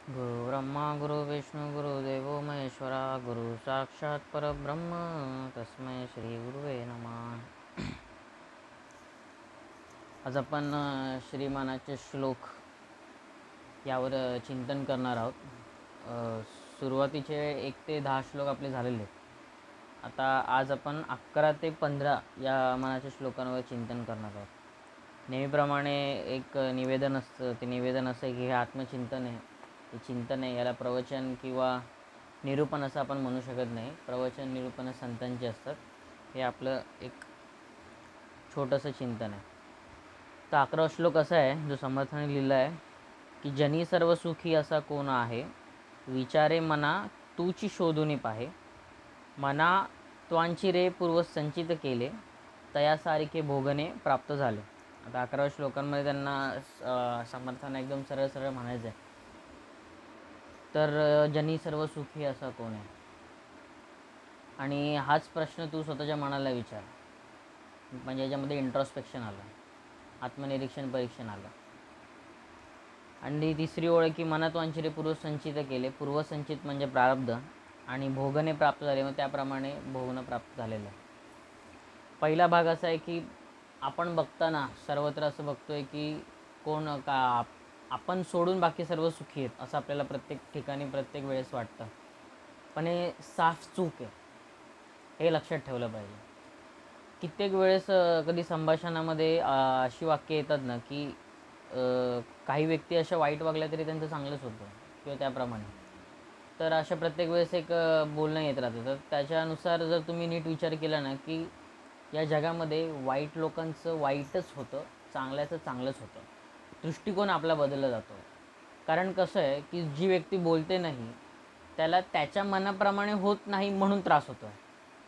गुरु ब्रह्मा गुरु विष्णू गुरुदेवो महेश्वरा गुरु साक्षात परब्रह्म तस्मै श्री गुरुवे नमः. आज आपण श्रीमानाचे श्लोक यावर चिंतन करणार आहोत. सुरुवातीचे 1 ते 10 श्लोक आपले झालेले आहेत. आता आज आपण 11 ते 15 या मानाच्या श्लोकांवर चिंतन करणार आहोत. नेहमीप्रमाणे एक निवेदन असतं. ते निवेदन असं आहे की हे आत्मचिंतन आहे. हे चिंतन आहे, याला प्रवचन किंवा निरूपण असं आपण म्हणू शकत नाही. प्रवचन निरूपण संतांचे असतात. हे आपलं एक छोटंसं चिंतन आहे. तर 11वा श्लोक असा आहे जो समर्थाने लिहिला आहे की जनी सर्व सुखी असा कोण आहे, विचारे मना तूची शोधूनी पाहे, मना त्वांची रे पूर्व संचित केले, तयासारिखे भोगणे प्राप्त झाले. आता 11व्या श्लोकांमध्ये त्यांना समर्थांना एकदम सरळ सरळ म्हणायचं आहे. तर जनी सर्व सुखी असा कोण आहे, आणि हाच प्रश्न तू स्वतःच्या मनाला विचार. म्हणजे याच्यामध्ये इंट्रॉस्पेक्शन आलं, आत्मनिरीक्षण परीक्षण आलं. आणि तिसरी ओळ की मनात वांछिले पूर्वसंचित केले. पूर्वसंचित म्हणजे प्रारब्ध, आणि भोगणे प्राप्त झाले, मग त्याप्रमाणे भोगणं प्राप्त झालेलं आहे. पहिला भाग असा आहे की आपण बघताना सर्वत्र असं बघतोय की कोण का आपण सोडून बाकी सर्व सुखी आहेत असं आपल्याला प्रत्येक ठिकाणी प्रत्येक वेळेस वाटतं. पण हे साफ चूक आहे, हे लक्षात ठेवलं पाहिजे. कित्येक वेळेस कधी संभाषणामध्ये अशी वाक्य येतात ना की काही व्यक्ती अशा वाईट वागल्या तरी त्यांचं चांगलंच होतं किंवा त्याप्रमाणे. तर अशा प्रत्येक वेळेस एक बोलणं येत राहतं. तर त्याच्यानुसार जर तुम्ही नीट विचार केला ना की या जगामध्ये वाईट लोकांचं वाईटच होतं, चांगल्याचं चांगलंच होतं. दृष्टिकोन आपला बदलला जातो. कारण कसं आहे की जी व्यक्ती बोलते नाही त्याला त्याच्या मनाप्रमाणे होत नाही म्हणून त्रास होतो आहे.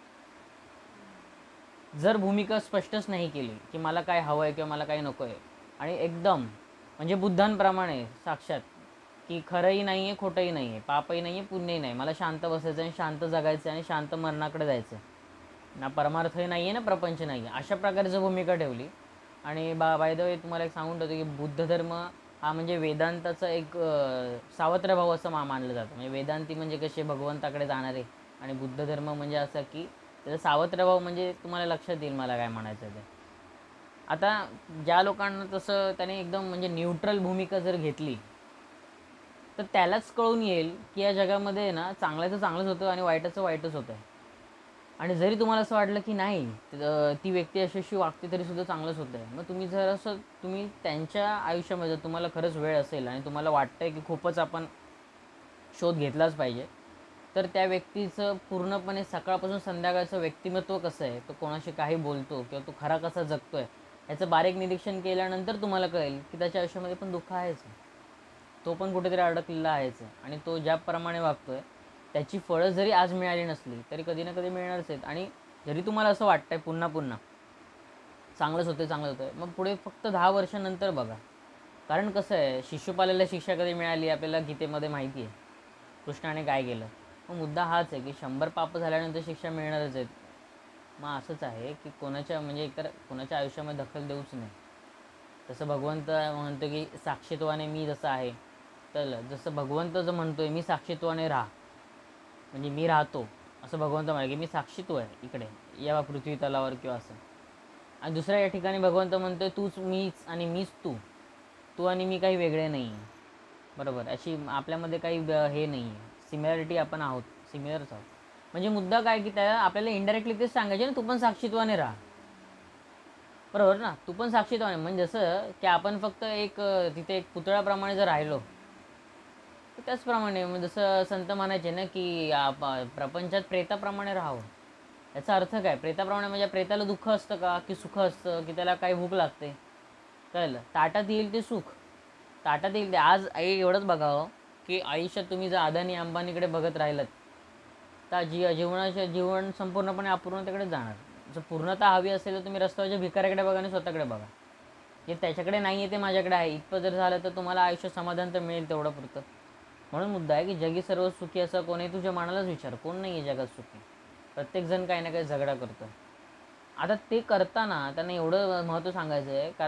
जर भूमिका स्पष्टच नाही केली की मला काय हवं आहे किंवा मला काय नको आहे, आणि एकदम म्हणजे बुद्धांप्रमाणे साक्षात की खरंही नाही आहे खोटंही नाही आहे, पापही नाही आहे पुण्यही नाही, मला शांत बसायचं आणि शांत जगायचं आणि शांत मरणाकडे जायचं, ना परमार्थही नाही आहे ना प्रपंच नाही आहे, अशा प्रकारची भूमिका ठेवली. आणि बाय द वे तुम्हाला एक सांगून ठेवतो की बुद्ध धर्म हा म्हणजे वेदांताचा एक सावत्र भाव असं मानलं जातं. म्हणजे वेदांती म्हणजे कसे भगवंताकडे जाणारे, आणि बुद्ध धर्म म्हणजे असं की त्याचा सावत्र भाव. म्हणजे तुम्हाला लक्षात येईल मला काय म्हणायचं ते. आता ज्या लोकांना तसं त्याने एकदम म्हणजे न्यूट्रल भूमिका जर घेतली तर त्यालाच कळून येईल की या जगामध्ये ना चांगल्याचं चांगलंच होतं आणि वाईटाचं वाईटच होतं. आणि जरी तुम्हाला असं वाटलं की नाही ती व्यक्ती अशी वागते तरीसुद्धा चांगलंच होतं आहे, मग तुम्ही जर असं तुम्ही त्यांच्या आयुष्यामध्ये तुम्हाला खरंच वेळ असेल आणि तुम्हाला वाटतं आहे की खूपच आपण शोध घेतलाच पाहिजे, तर त्या व्यक्तीचं पूर्णपणे सकाळपासून संध्याकाळचं व्यक्तिमत्व कसं आहे, तो कोणाशी काही बोलतो किंवा तो खरा कसा जगतो आहे, याचं बारीक निरीक्षण केल्यानंतर तुम्हाला कळेल की त्याच्या आयुष्यामध्ये पण दुःख आहेच, तो पण कुठेतरी अडकलेला आहेच, आणि तो ज्याप्रमाणे वागतो आहे त्याची फळं जरी आज मिळाली नसली तरी कधी ना कधी मिळणारच आहेत. आणि जरी तुम्हाला असं वाटतं आहे पुन्हा पुन्हा चांगलंच होतं चांगलं होतं, मग पुढे फक्त 10 वर्षानंतर बघा. कारण कसं आहे, शिशुपालाला शिक्षा कधी मिळाली आपल्याला गीतेमध्ये माहिती आहे, कृष्णाने काय केलं. मग मुद्दा हाच आहे की 100 पाप झाल्यानंतर शिक्षा मिळणारच आहेत. मग असंच आहे की कोणाच्या म्हणजे एकतर कोणाच्या आयुष्यामध्ये दखल देऊच नाही. तसं भगवंत म्हणतो की साक्षीत्वाने मी जसं आहे, तर जसं भगवंत जर म्हणतो आहे मी साक्षीत्वाने राहा, म्हणजे मी राहतो असं भगवंत म्हणाले की मी साक्षीत्व आहे इकडे या पृथ्वी तलावर किंवा असं. आणि दुसऱ्या या ठिकाणी भगवंत म्हणतोय तूच मीच आणि मीच तू, तू आणि मी काही वेगळे नाही आहे. बरोबर, अशी आपल्यामध्ये काही हे नाही आहे, सिमिलॅरिटी आपण आहोत, सिमिलरच आहोत. म्हणजे मुद्दा काय की त्या आपल्याला इंडायरेक्टली तेच सांगायचे ना, तू पण साक्षीत्वाने राहा. बरोबर ना, तू पण साक्षीत्वाने, म्हणजे जसं की आपण फक्त एक तिथे एक पुतळ्याप्रमाणे जर राहिलो तर त्याचप्रमाणे जसं संत म्हणायचे ना की प्रपंचात प्रेताप्रमाणे राहावं. याचा अर्थ काय, प्रेताप्रमाणे म्हणजे प्रेताला दुःख असतं का की सुख असतं की त्याला काही भूक लागते, कळलं. ताटात येईल ते सुख, ताटात येईल ते. आज आई एवढंच बघावं की आयुष्यात तुम्ही जर अदानी अंबानीकडे बघत राहिलात तर जीवन संपूर्णपणे अपूर्णतेकडे जाणार. जर पूर्णता हवी असेल तर तुम्ही रस्त्यावरच्या भिकाऱ्याकडे बघा आणि स्वतःकडे बघा. जे त्याच्याकडे नाही आहे ते माझ्याकडे आहे, इतकं जर झालं तर तुम्हाला आयुष्य समाधान तर मिळेल तेवढं पुरतं. म्हणून मुद्दा आहे की जगी सर्व सुखी असं कोण आहे, तुझ्या मनालाच विचार, कोण नाही आहे जगात सुखी. प्रत्येकजण काही ना काही झगडा करतो. आता ते करताना त्यांना एवढं महत्त्व सांगायचं आहे, कारण एक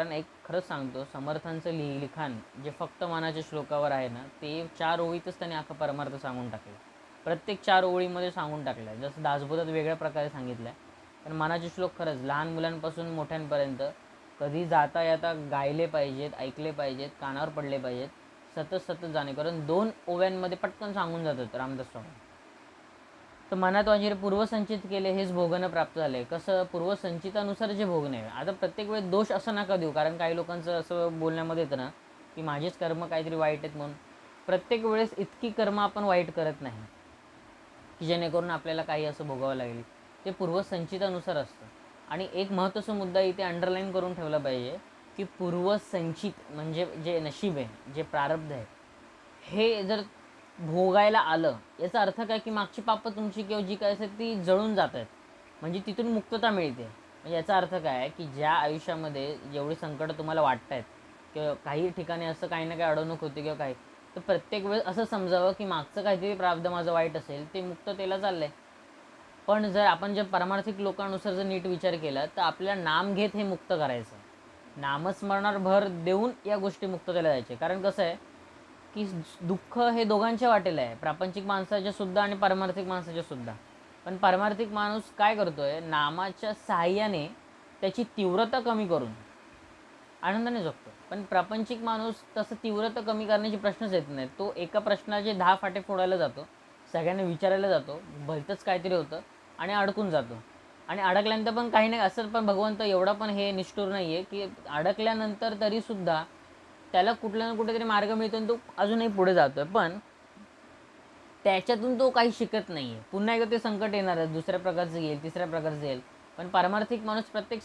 खरंच सांगतो, समर्थांचं लिखाण जे फक्त मनाच्या श्लोकावर आहे ना, ते 4 ओळीतच त्याने अख्खा परमार्थ सांगून टाकला. प्रत्येक 4 ओळीमध्ये सांगून टाकलं आहे. जसं दासबोधात वेगळ्या प्रकारे सांगितलं आहे, पण मनाचे श्लोक खरंच लहान मुलांपासून मोठ्यांपर्यंत कधी जाता येता गायले पाहिजेत, ऐकले पाहिजेत, कानावर पडले पाहिजेत, सतत सतत जाणे. कारण 2 ओव्यांमध्ये पटकन सांगून जातात रामदास स्वामी. तर मनात वांजिरे पूर्वसंचित केले हेच भोगणं प्राप्त झाले. कसं पूर्वसंचितानुसार जे भोगणे. आता प्रत्येक वेळेस दोष असं नका देऊ, कारण काही लोकांचं असं बोलण्यामध्ये येतं ना की माझेच कर्म काहीतरी वाईट आहेत म्हणून. प्रत्येक वेळेस इतकी कर्म आपण वाईट करत नाही की जेणेकरून आपल्याला काही असं भोगावं लागेल. ते पूर्वसंचितानुसार असतं. आणि एक महत्त्वाचा मुद्दा इथे अंडरलाईन करून ठेवला पाहिजे की पूर्वसंचित म्हणजे जे नशीब आहे, जे प्रारब्ध आहे, हे जर भोगायला आलं याचा अर्थ काय की मागची पापं तुमची किंवा जी काय असेल ती जळून जात आहेत, म्हणजे तिथून मुक्तता मिळते. म्हणजे याचा अर्थ काय आहे की ज्या आयुष्यामध्ये जेवढी संकटं तुम्हाला वाटत आहेत किंवा काही ठिकाणी असं काही ना काही अडवणूक होते किंवा काही, तर प्रत्येक वेळेस असं समजावं की मागचं काहीतरी प्रारब्ध माझं वाईट असेल ते मुक्ततेला चाललं आहे. पण जर आपण जे पारमार्थिक लोकांनुसार जर नीट विचार केला तर आपल्याला नाम घेत हे मुक्त करायचं. नामस्मरणावर भर देऊन या गोष्टी मुक्ततेला जायचे. कारण कसं आहे की दुःख हे दोघांच्या वाटेला आहे, प्रापंचिक माणसाच्या सुद्धा आणि पारमार्थिक माणसाच्या सुद्धा. पण पारमार्थिक माणूस काय करतोय, नामाच्या सहाय्याने त्याची तीव्रता कमी करून आनंदाने जगतो. पण प्रापंचिक माणूस तसं तीव्रता कमी करण्याची प्रश्नच येत नाही. तो एका प्रश्नाचे 10 फाटे फोडायला जातो, सगळ्यांना विचारायला जातो, भलतंच काहीतरी होतं आणि अडकून जातो. आणि अडकल्यानंतर पण काही नाही असं, पण भगवंत एवढा पण हे निष्ठुर नाही आहे की अडकल्यानंतर तरीसुद्धा त्याला कुठल्या ना कुठेतरी मार्ग मिळतो आणि तो अजूनही पुढे जातो आहे. पण त्याच्यातून तो काही शिकत नाही आहे. पुन्हा एकदा ते संकट येणार आहे, दुसऱ्या प्रकारचं येईल, तिसऱ्या प्रकारचं येईल. पण पारमार्थिक माणूस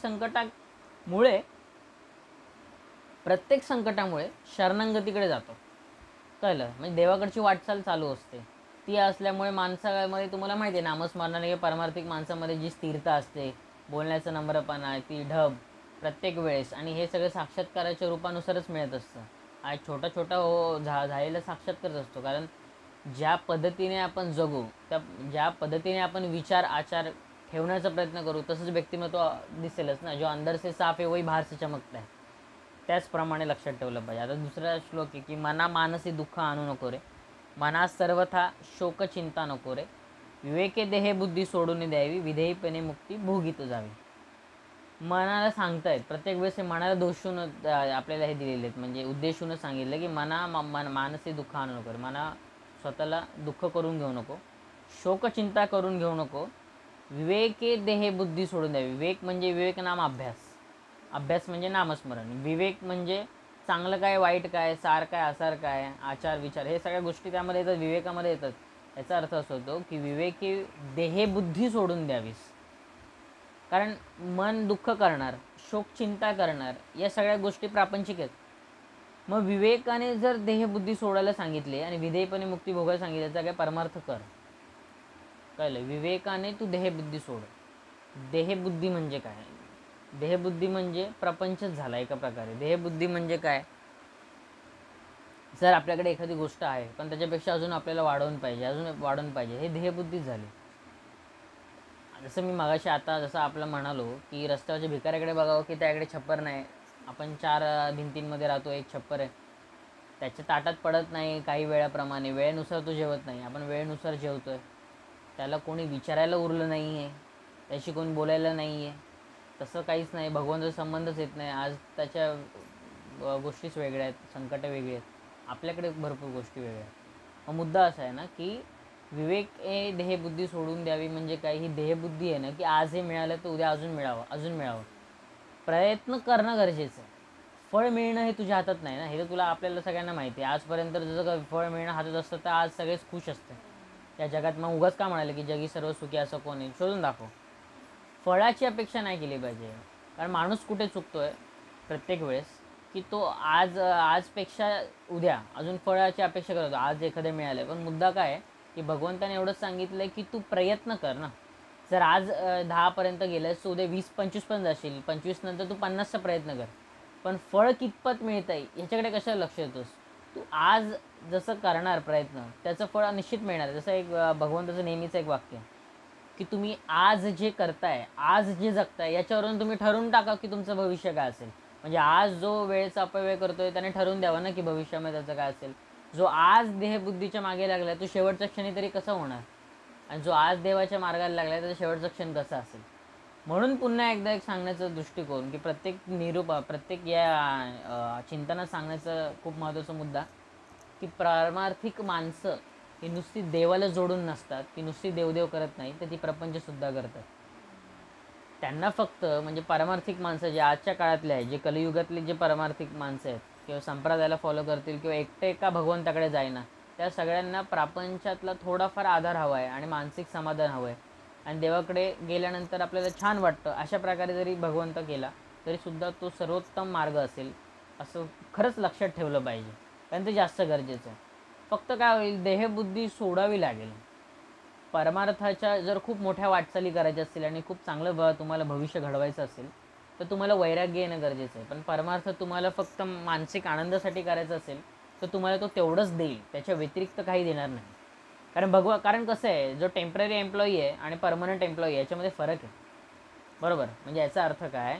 प्रत्येक संकटामुळे शरणागतीकडे जातो. कळलं? म्हणजे देवाकडची वाटचाल चालू असते. ती असल्यामुळे माणसामध्ये तुम्हाला माहिती आहे नामस्मरणाने पारमार्थिक माणसामध्ये जी स्थिरता असते, बोलण्याचा नम्रपणा, ती ढब प्रत्येक वेळेस, आणि हे सगळं साक्षात्काराच्या रूपानुसारच मिळत असतं. आज छोटा छोटा झालेला साक्षात्कारच असतो. कारण ज्या पद्धतीने आपण जगू, ज्या पद्धतीने आपण विचार आचार ठेवण्याचा प्रयत्न करू, तसंच व्यक्तिमत्व दिसेलच ना. जो अंदर से साफ है वही बाहर से चमकता है. त्याचप्रमाणे लक्षात ठेवलं पाहिजे. आता दुसरा श्लोक आहे की मना मानसी दुःख आणू नको रे, मनास सर्वथा शोक चिंता नको रे, विवेके देहे बुद्धी सोडून द्यावी, विधेयपणे मुक्ती भोगीत जावी. मनाला सांगतायत प्रत्येक वेळेस, हे मनाला दोषून आपल्याला हे दिलेले आहेत, म्हणजे उद्देशूनच सांगितलं की मानसी दुःख आणू नको रे. मना स्वतःला दुःख करून घेऊ नको, शोकचिंता करून घेऊ नको, विवेके देहे बुद्धी सोडून द्यावी. विवेक म्हणजे विवेक नाम अभ्यास, अभ्यास म्हणजे नामस्मरण. विवेक म्हणजे चांगलं काय वाईट काय, सार काय आसार काय, आचार विचार, हे सगळ्या गोष्टी त्यामध्ये येतात, विवेकामध्ये येतात. याचा अर्थ असा होतो की विवेकी देहे बुद्धी सोडून द्यावीस. कारण मन दुःख करणार, शोक चिंता करणार, या सगळ्या गोष्टी प्रापंचिक आहेत. मग विवेकाने जर देहबुद्धी सोडायला सांगितले आणि विधेयपणे मुक्ती भोगायला सांगितले, त्याचा काय परमार्थ कर. कळलं? विवेकाने तू देहबुद्धी सोड. देहबुद्धी म्हणजे काय? देहबुद्धी म्हणजे प्रपंचच झाला एका प्रकारे. देहबुद्धी म्हणजे काय, जर आपल्याकडे एखादी गोष्ट आहे पण त्याच्यापेक्षा अजून आपल्याला वाढवून पाहिजे, हे देहबुद्धीच झाली. जसं मी मगाशी आता जसं आपलं म्हणालो की रस्त्यावरच्या भिकाऱ्याकडे बघावं की त्याकडे छप्पर नाही, आपण 4 भिंतींमध्ये राहतो, एक छप्पर आहे, त्याच्या ताटात पडत नाही काही वेळाप्रमाणे, वेळेनुसार तो जेवत नाही, आपण वेळेनुसार जेवतो आहे, त्याला कोणी विचारायला उरलं नाही आहे, त्याशी कोणी बोलायला नाही आहे, तसं काहीच नाही, भगवंताचा संबंधच येत नाही. आज त्याच्या गोष्टीच वेगळ्या आहेत, संकटं वेगळी आहेत, आपल्याकडे भरपूर गोष्टी वेगळ्या आहेत. मग मुद्दा असा आहे ना की विवेक हे देहबुद्धी सोडून द्यावी. म्हणजे काय, ही देहबुद्धी आहे ना की आज हे मिळालं तर उद्या अजून मिळावं. प्रयत्न करणं गरजेचं आहे. फळ मिळणं हे तुझ्या हातात नाही ना, हे तर तुला आपल्याला सगळ्यांना माहिती आहे. आजपर्यंत जसं का फळ मिळणं हातात असतं तर आज सगळेच खुश असते त्या जगात. मग उगाच का म्हणाले की जगी सर्व सुखी असं कोणी, शोधून दाखव. फळाची अपेक्षा नाही केली पाहिजे. कारण माणूस कुठे चुकतो आहे प्रत्येक वेळेस की तो आजपेक्षा उद्या अजून फळाची अपेक्षा करतो. आज एखादं मिळालं, पण मुद्दा काय आहे की भगवंताने एवढंच सांगितलं आहे की तू प्रयत्न कर ना. जर आज 10पर्यंत गेलंस तर उद्या 20-25 पण जाशील, 25 नंतर तू 50चा प्रयत्न कर. पण फळ कितपत मिळतं आहे ह्याच्याकडे कशाला लक्ष देतोस. तू आज जसं करणार प्रयत्न, त्याचं फळ निश्चित मिळणार. जसं एक भगवंताचं नेहमीचं एक वाक्य की तुम्ही आज जे करताय, आज जे जगताय, याच्यावरून तुम्ही ठरवून टाका की तुमचं भविष्य काय असेल. म्हणजे आज जो वेळेचा अपव्यय करतोय त्याने ठरवून द्यावं ना की भविष्यामध्ये त्याचं काय असेल. जो आज देहबुद्धीच्या मागे लागला तो शेवटच्या क्षणी तरी कसा होणार, आणि जो आज देवाच्या मार्गाला लागला त्याचा शेवटचा क्षण कसा असेल. म्हणून पुन्हा एकदा एक सांगण्याचा दृष्टिकोन की प्रत्येक प्रत्येक या चिंतनात सांगण्याचा खूप महत्त्वाचा मुद्दा की पारमार्थिक माणसं ही नुसती देवाला जोडून नसतात, की नुसती देवदेव करत नाही तर ती प्रपंचसुद्धा करतात. त्यांना फक्त म्हणजे पारमार्थिक माणसं जे आजच्या काळातले आहे, जे कलियुगातले जे पारमार्थिक माणसं आहेत किंवा संप्रदायाला फॉलो करतील किंवा एकटे एका भगवंताकडे जाईना, त्या सगळ्यांना प्रपंचातला थोडाफार आधार हवा आहे आणि मानसिक समाधान हवं आहे. आणि देवाकडे गेल्यानंतर आपल्याला छान वाटतं, अशा प्रकारे जरी भगवंत केला तरीसुद्धा तो सर्वोत्तम मार्ग असेल असं खरंच लक्षात ठेवलं पाहिजे, कारण ते जास्त गरजेचं आहे. फक्त काय होईल, देहबुद्धी सोडावी लागेल. परमार्थाच्या जर खूप मोठ्या वाटचाली करायच्या असतील आणि खूप चांगलं तुम्हाला भविष्य घडवायचं असेल तर तुम्हाला वैराग्य येणं गरजेचं आहे. पण परमार्थ तुम्हाला फक्त मानसिक आनंदासाठी करायचा असेल तर तुम्हाला तो तेवढंच देईल, त्याच्या व्यतिरिक्त काही देणार नाही. कारण कसं आहे, जो टेम्पररी एम्प्लॉई आहे आणि परमनंट एम्प्लॉई याच्यामध्ये फरक आहे. बरोबर, म्हणजे याचा अर्थ काय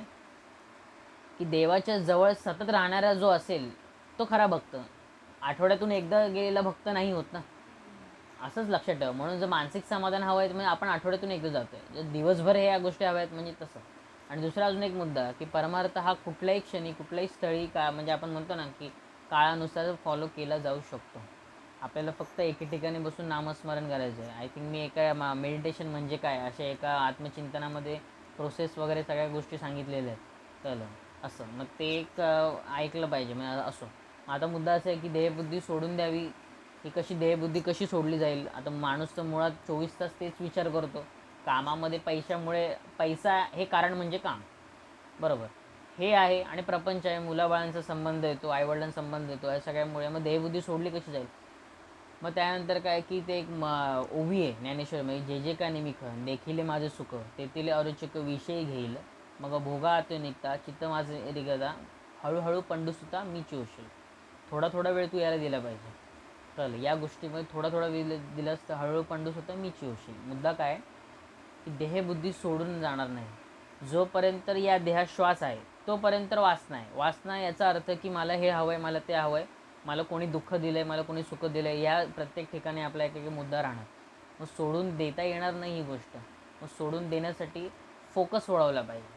की देवाच्या जवळ सतत राहणारा जो असेल तो खरा भक्त, आठवड्यातून एकदा गेलेला भक्त नाही होत ना. असंच लक्षात ठेवा. म्हणून जर मानसिक समाधान हवं आहे म्हणजे आपण आठवड्यातून एकदा जातो आहे, जर दिवसभर हे या गोष्टी हव्या आहेत म्हणजे तसं. आणि दुसरा अजून एक मुद्दा की परमार्थ हा कुठल्याही क्षणी कुठल्याही स्थळी म्हणजे आपण म्हणतो ना की काळानुसार फॉलो केला जाऊ शकतो. आपल्याला फक्त एके ठिकाणी बसून नामस्मरण करायचं आहे. आय थिंक मी एका मेडिटेशन म्हणजे काय अशा एका आत्मचिंतनामध्ये प्रोसेस वगैरे सगळ्या गोष्टी सांगितलेल्या आहेत. चला असं मग ते एक ऐकलं पाहिजे म्हणजे असो. आता मुद्दा असा आहे की देहबुद्धी सोडून द्यावी. ही देहबुद्धी कशी सोडली जाईल. आता माणूस तर मुळात 24 तास तेच विचार करतो कामामध्ये. पैसा हे कारण म्हणजे काम, बरोबर, हे आहे. आणि प्रपंच आहे, मुलाबाळांचा संबंध येतो, आईवडिलांचा संबंध येतो, या सगळ्यामुळे मग देहबुद्धी सोडली कशी जाईल. मग त्यानंतर काय की ते एक ओवी आहे ज्ञानेश्वर म्हणजे जे जे का निमिख देखील माझं सुख तेथील अरुचिक विषय घेईल, मग भोगा आतो निघता चित्त माझं रिगदा, हळूहळू पंडूसुता मी चिवशील. थोडा थोडा वेळ तू यायला दिला पाहिजे. चल या गोष्टीमध्ये थोडा वेळ दिलास तर हळूहळू पंडूसुता मी चिवशील. मुद्दा काय की देहबुद्धी सोडून जाणार नाही. जोपर्यंत या देहात श्वास आहे तोपर्यंत वासना याचा अर्थ की मला हे हवं आहे, मला ते हवं आहे, मला कोणी दुःख दिलं आहे, मला कोणी सुख दिलं आहे, या प्रत्येक ठिकाणी आपला एक मुद्दा राहणार. मग सोडून देता येणार नाही ही गोष्ट. मग सोडून देण्यासाठी फोकस वळवला पाहिजे.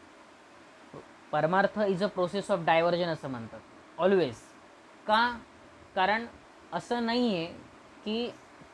परमार्थ is a process of diversion असं म्हणतात ऑलवेज. का? कारण असं नाही आहे की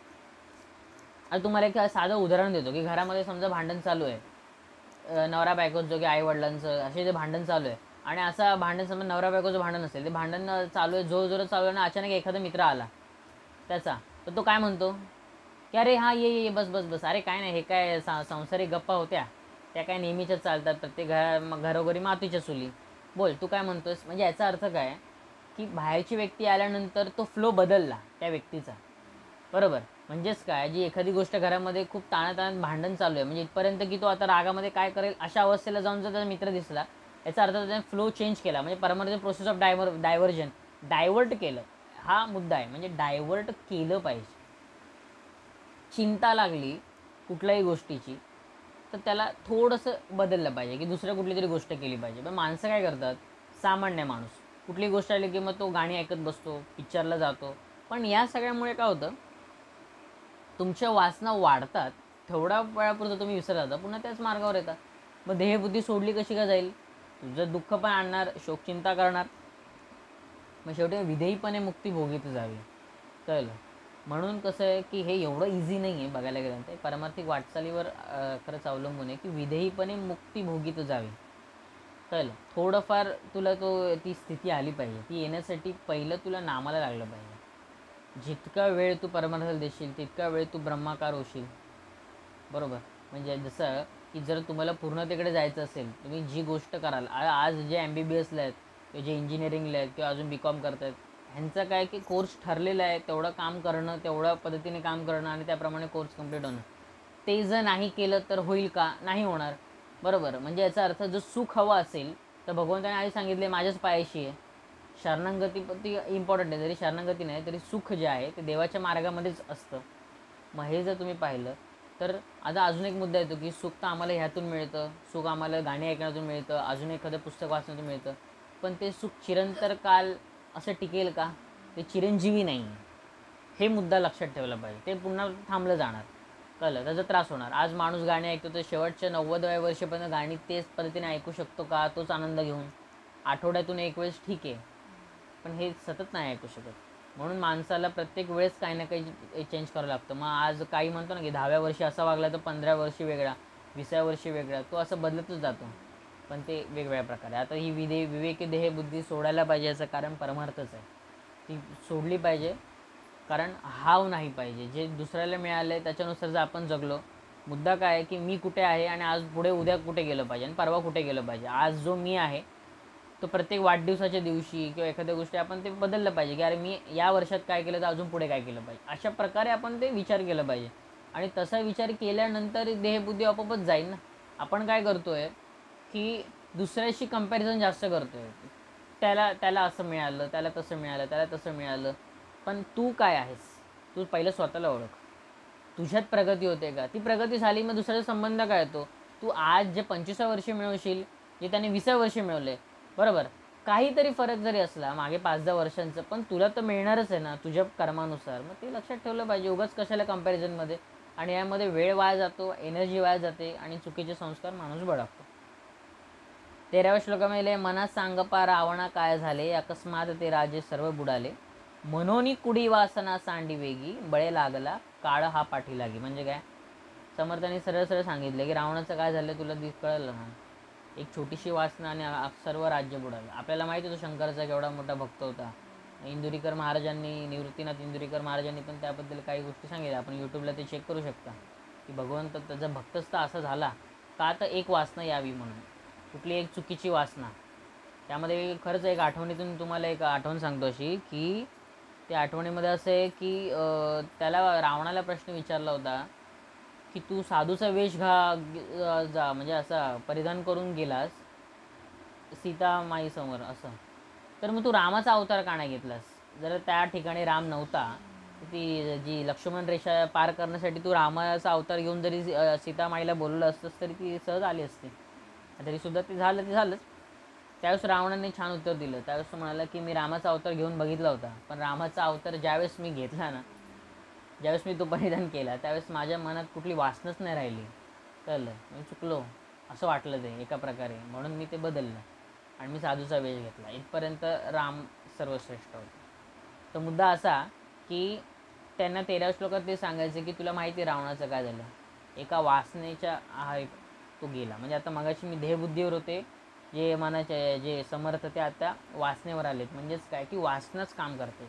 आता तुम्हाला एक साधं उदाहरण देतो की घरामध्ये समजा भांडण चालू आहे, नवरा बायकोचं की आईवडिलांचं असे जे भांडण चालू आहे, आणि असं भांडण समजा नवरा बायकोचं भांडण असेल, ते भांडण चालू आहे जोरजोरात चालू आहे ना, अचानक एखादा मित्र आला त्याचा, तर तो काय म्हणतो की अरे हां ये बस बस बस, अरे काय नाही, हे काय संसारिक गप्पा होत्या, त्या काय नेहमीच्याच चालतात, प्रत्येक घरोघरी मातीच्या चुली. बोल तू काय म्हणतोस. म्हणजे याचा अर्थ काय की बाहेरची व्यक्ती आल्यानंतर तो फ्लो बदलला त्या व्यक्तीचा, बरोबर. म्हणजेच काय, जी एखादी गोष्ट घरामध्ये खूप ताणाताणात भांडण चालू आहे म्हणजे इथपर्यंत की तो आता रागामध्ये काय करेल अशा अवस्थेला जाऊन जर त्याचा मित्र दिसला, याचा अर्थ त्याने फ्लो चेंज केला, म्हणजे permanent process of diversion divert केलं. हा मुद्दा आहे, म्हणजे डायव्हर्ट केलं पाहिजे. चिंता लागली कुठल्याही गोष्टीची तर त्याला थोडंसं बदललं पाहिजे की दुसऱ्या कुठली तरी गोष्ट केली पाहिजे. पण माणसं काय करतात, सामान्य माणूस कुठली गोष्ट आली की मग तो गाणी ऐकत बसतो, पिक्चरला जातो. पण या सगळ्यामुळे काय होतं, तुमच्या वासना वाढतात, तेवढ्या वेळापुरतं तुम्ही विसरत जाता, पुन्हा त्याच मार्गावर येतात. मग देहबुद्धी सोडली कशी का जाईल. तुझं दुःख पण आणणार, शोकचिंता करणार, मग शेवटी विधेयीपणे मुक्ती भोगीत जावी. कळलं. म्हणून कसं आहे की हे एवढं इझी नाही आहे बघायला गेलं तर. पारमार्थिक वाटचालीवर खरंच अवलंबून आहे की विधेयीपणे मुक्ती भोगीत जावी. कळलं. थोडंफार तुला ती स्थिती आली पाहिजे. ती येण्यासाठी पहिलं तुला नामाला लागलं पाहिजे. जितका वेळ तू परमार्थाला देशील तितका वेळ तू ब्रह्माकार होशील, बरोबर. म्हणजे जसं की जर तुम्हाला पूर्णतेकडे जायचं असेल, तुम्ही जी गोष्ट कराल, आज जे MBBSला आहेत किंवा जे इंजिनिअरिंगला आहेत किंवा अजून BCom करत आहेत, ह्यांचं काय की कोर्स ठरलेला आहे, तेवढं काम करणं, तेवढ्या पद्धतीने काम करणं आणि त्याप्रमाणे कोर्स कंप्लीट होणं. ते जर नाही केलं तर होईल का, नाही होणार, बरोबर. म्हणजे याचा अर्थ जर सुख हवं असेल तर भगवंताने आधी सांगितले माझ्याच पायाशी आहे. शरणागती पण ती इम्पॉर्टंट आहे. जरी शरणागती नाही तरी सुख जे आहे ते देवाच्या मार्गामध्येच असतं. मग हे जर तुम्ही पाहिलं तर आता अजून एक मुद्दा येतो की सुख तर आम्हाला ह्यातून मिळतं, सुख आम्हाला गाणी ऐकण्यातून मिळतं, अजून एखादं पुस्तक वाचण्यातून मिळतं. पण ते सुख चिरंतर काल असं टिकेल का? ते चिरंजीवी नाही आहे. हे मुद्दा लक्षात ठेवला पाहिजे. ते पुन्हा थांबलं जाणार, कळलं, त्याचा त्रास होणार. आज माणूस गाणी ऐकतो तर शेवटच्या 90व्या वर्षीपर्यंत गाणी तेच पद्धतीने ऐकू शकतो का? तोच आनंद घेऊन आठवड्यातून एक वेळेस ठीक आहे, पण हे सतत नाही ऐकू शकत. म्हणून माणसाला प्रत्येक वेळेस काही ना काही चेंज करावं लागतं. मग आज काही म्हणतो ना की 10व्या वर्षी असा वागला तर 15व्या वर्षी वेगळा, 20व्या वर्षी वेगळा, तो असं बदलतच जातो, पण ते वेगवेगळ्या प्रकारे. आता ही विवेकी देहबुद्धी सोडायला पाहिजे, याचं कारण परमार्थच आहे. ती सोडली पाहिजे, कारण हाव नाही पाहिजे. जे दुसऱ्याला मिळालं आहे त्याच्यानुसार जर आपण जगलो, मुद्दा काय आहे की मी कुठे आहे आणि आज पुढे उद्या कुठे गेलं पाहिजे आणि परवा कुठे गेलं पाहिजे. आज जो मी आहे तो प्रत्येक वाढदिवसाच्या दिवशी किंवा एखाद्या गोष्टी आपण ते बदललं पाहिजे की अरे मी या वर्षात काय केलं तर अजून पुढे काय केलं पाहिजे. अशा प्रकारे आपण ते विचार केलं पाहिजे आणि तसा विचार केल्यानंतर देहबुद्धी आपोआपच जाईल ना. आपण काय करतो आहे की दुसऱ्याशी कंपॅरिझन जास्त करतो आहे. त्याला त्याला असं मिळालं, त्याला तसं मिळालं, त्याला तसं मिळालं, पण तू काय आहेस? तू पहिलं स्वतःला ओळख. तुझ्यात प्रगती होते का? ती प्रगती झाली मग दुसऱ्याचा संबंध काय येतो? तू आज जे 25व्या वर्षी मिळवशील जे त्याने 20व्या वर्षी मिळवले, बरोबर, काहीतरी फरक जरी असला मागे 5-10 वर्षांचं, पण तुला तर मिळणारच आहे ना तुझ्या कर्मानुसार. मग ते लक्षात ठेवलं पाहिजे. उगाच कशाला कंपॅरिझनमध्ये, आणि यामध्ये वेळ वाया जातो, एनर्जी वाया जाते आणि चुकीचे संस्कार माणूस बळावतो. 13व्या श्लोकामध्ये मनात सांगपा रावणा काय झाले, अकस्मात ते राजे सर्व बुडाले, मनोनी कुडी वासना सांडी वेगी, बळे लागला काळ हा पाठी लागी. म्हणजे काय? समर्थांनी सरळ सरळ सांगितलं की रावणाचं काय झालं तुला कळलं ना. एक छोटीशी वासना आणि सर्व राज्य बुडालं. आपल्याला माहिती होतं शंकराचा केवढा मोठा भक्त होता. इंदुरीकर महाराजांनी, निवृत्तीनाथ इंदुरीकर महाराजांनी पण त्याबद्दल काही गोष्टी सांगितल्या. आपण यूट्यूबला ते चेक करू शकता की भगवंत त्याचा भक्तच तर असा झाला का, तर एक वासना यावी म्हणून. कुठली एक चुकीची वासना. त्यामध्ये खरंच एक आठवणीतून तुम्हाला एक आठवण सांगतो अशी की त्या आठवणीमध्ये असं आहे की त्याला रावणाला प्रश्न विचारला होता की तू साधूचा वेश जा म्हणजे असा परिधान करून गेलास सीतामाईसमोर असं, तर मग तू रामाचा अवतार का नाही घेतलास? जर त्या ठिकाणी राम नव्हता, ती जी लक्ष्मण रेषा पार करण्यासाठी तू रामाचा अवतार घेऊन जरी सीतामाईला बोलवलं असतंस तरी ती सहज आली असते. तरीसुद्धा ते झालंच. त्यावेळेस रावणाने छान उत्तर दिलं. त्यावेळेस तो म्हणाला की मी रामाचा अवतार घेऊन बघितला होता, पण रामाचा अवतार ज्यावेळेस मी घेतला ना, ज्यावेळेस मी तो परिधान केला, त्यावेळेस माझ्या मनात कुठली वासनाच नाही राहिली. कळलं, मी चुकलो असं वाटलं ते एका प्रकारे, म्हणून मी ते बदललं आणि मी साधूचा वेश घेतला. इथपर्यंत राम सर्वश्रेष्ठ होता. तर मुद्दा असा की त्यांना 13व्या श्लोकात ते सांगायचं की तुला माहिती आहे रावणाचं काय झालं, एका वासनेच्या आहारी तो गेला. म्हणजे आता मगाशी मी देहबुद्धीवर होते, जे मनाचे जे समर्थ ते आता वासनेवर आलेत. म्हणजेच काय की वासनाच काम करते.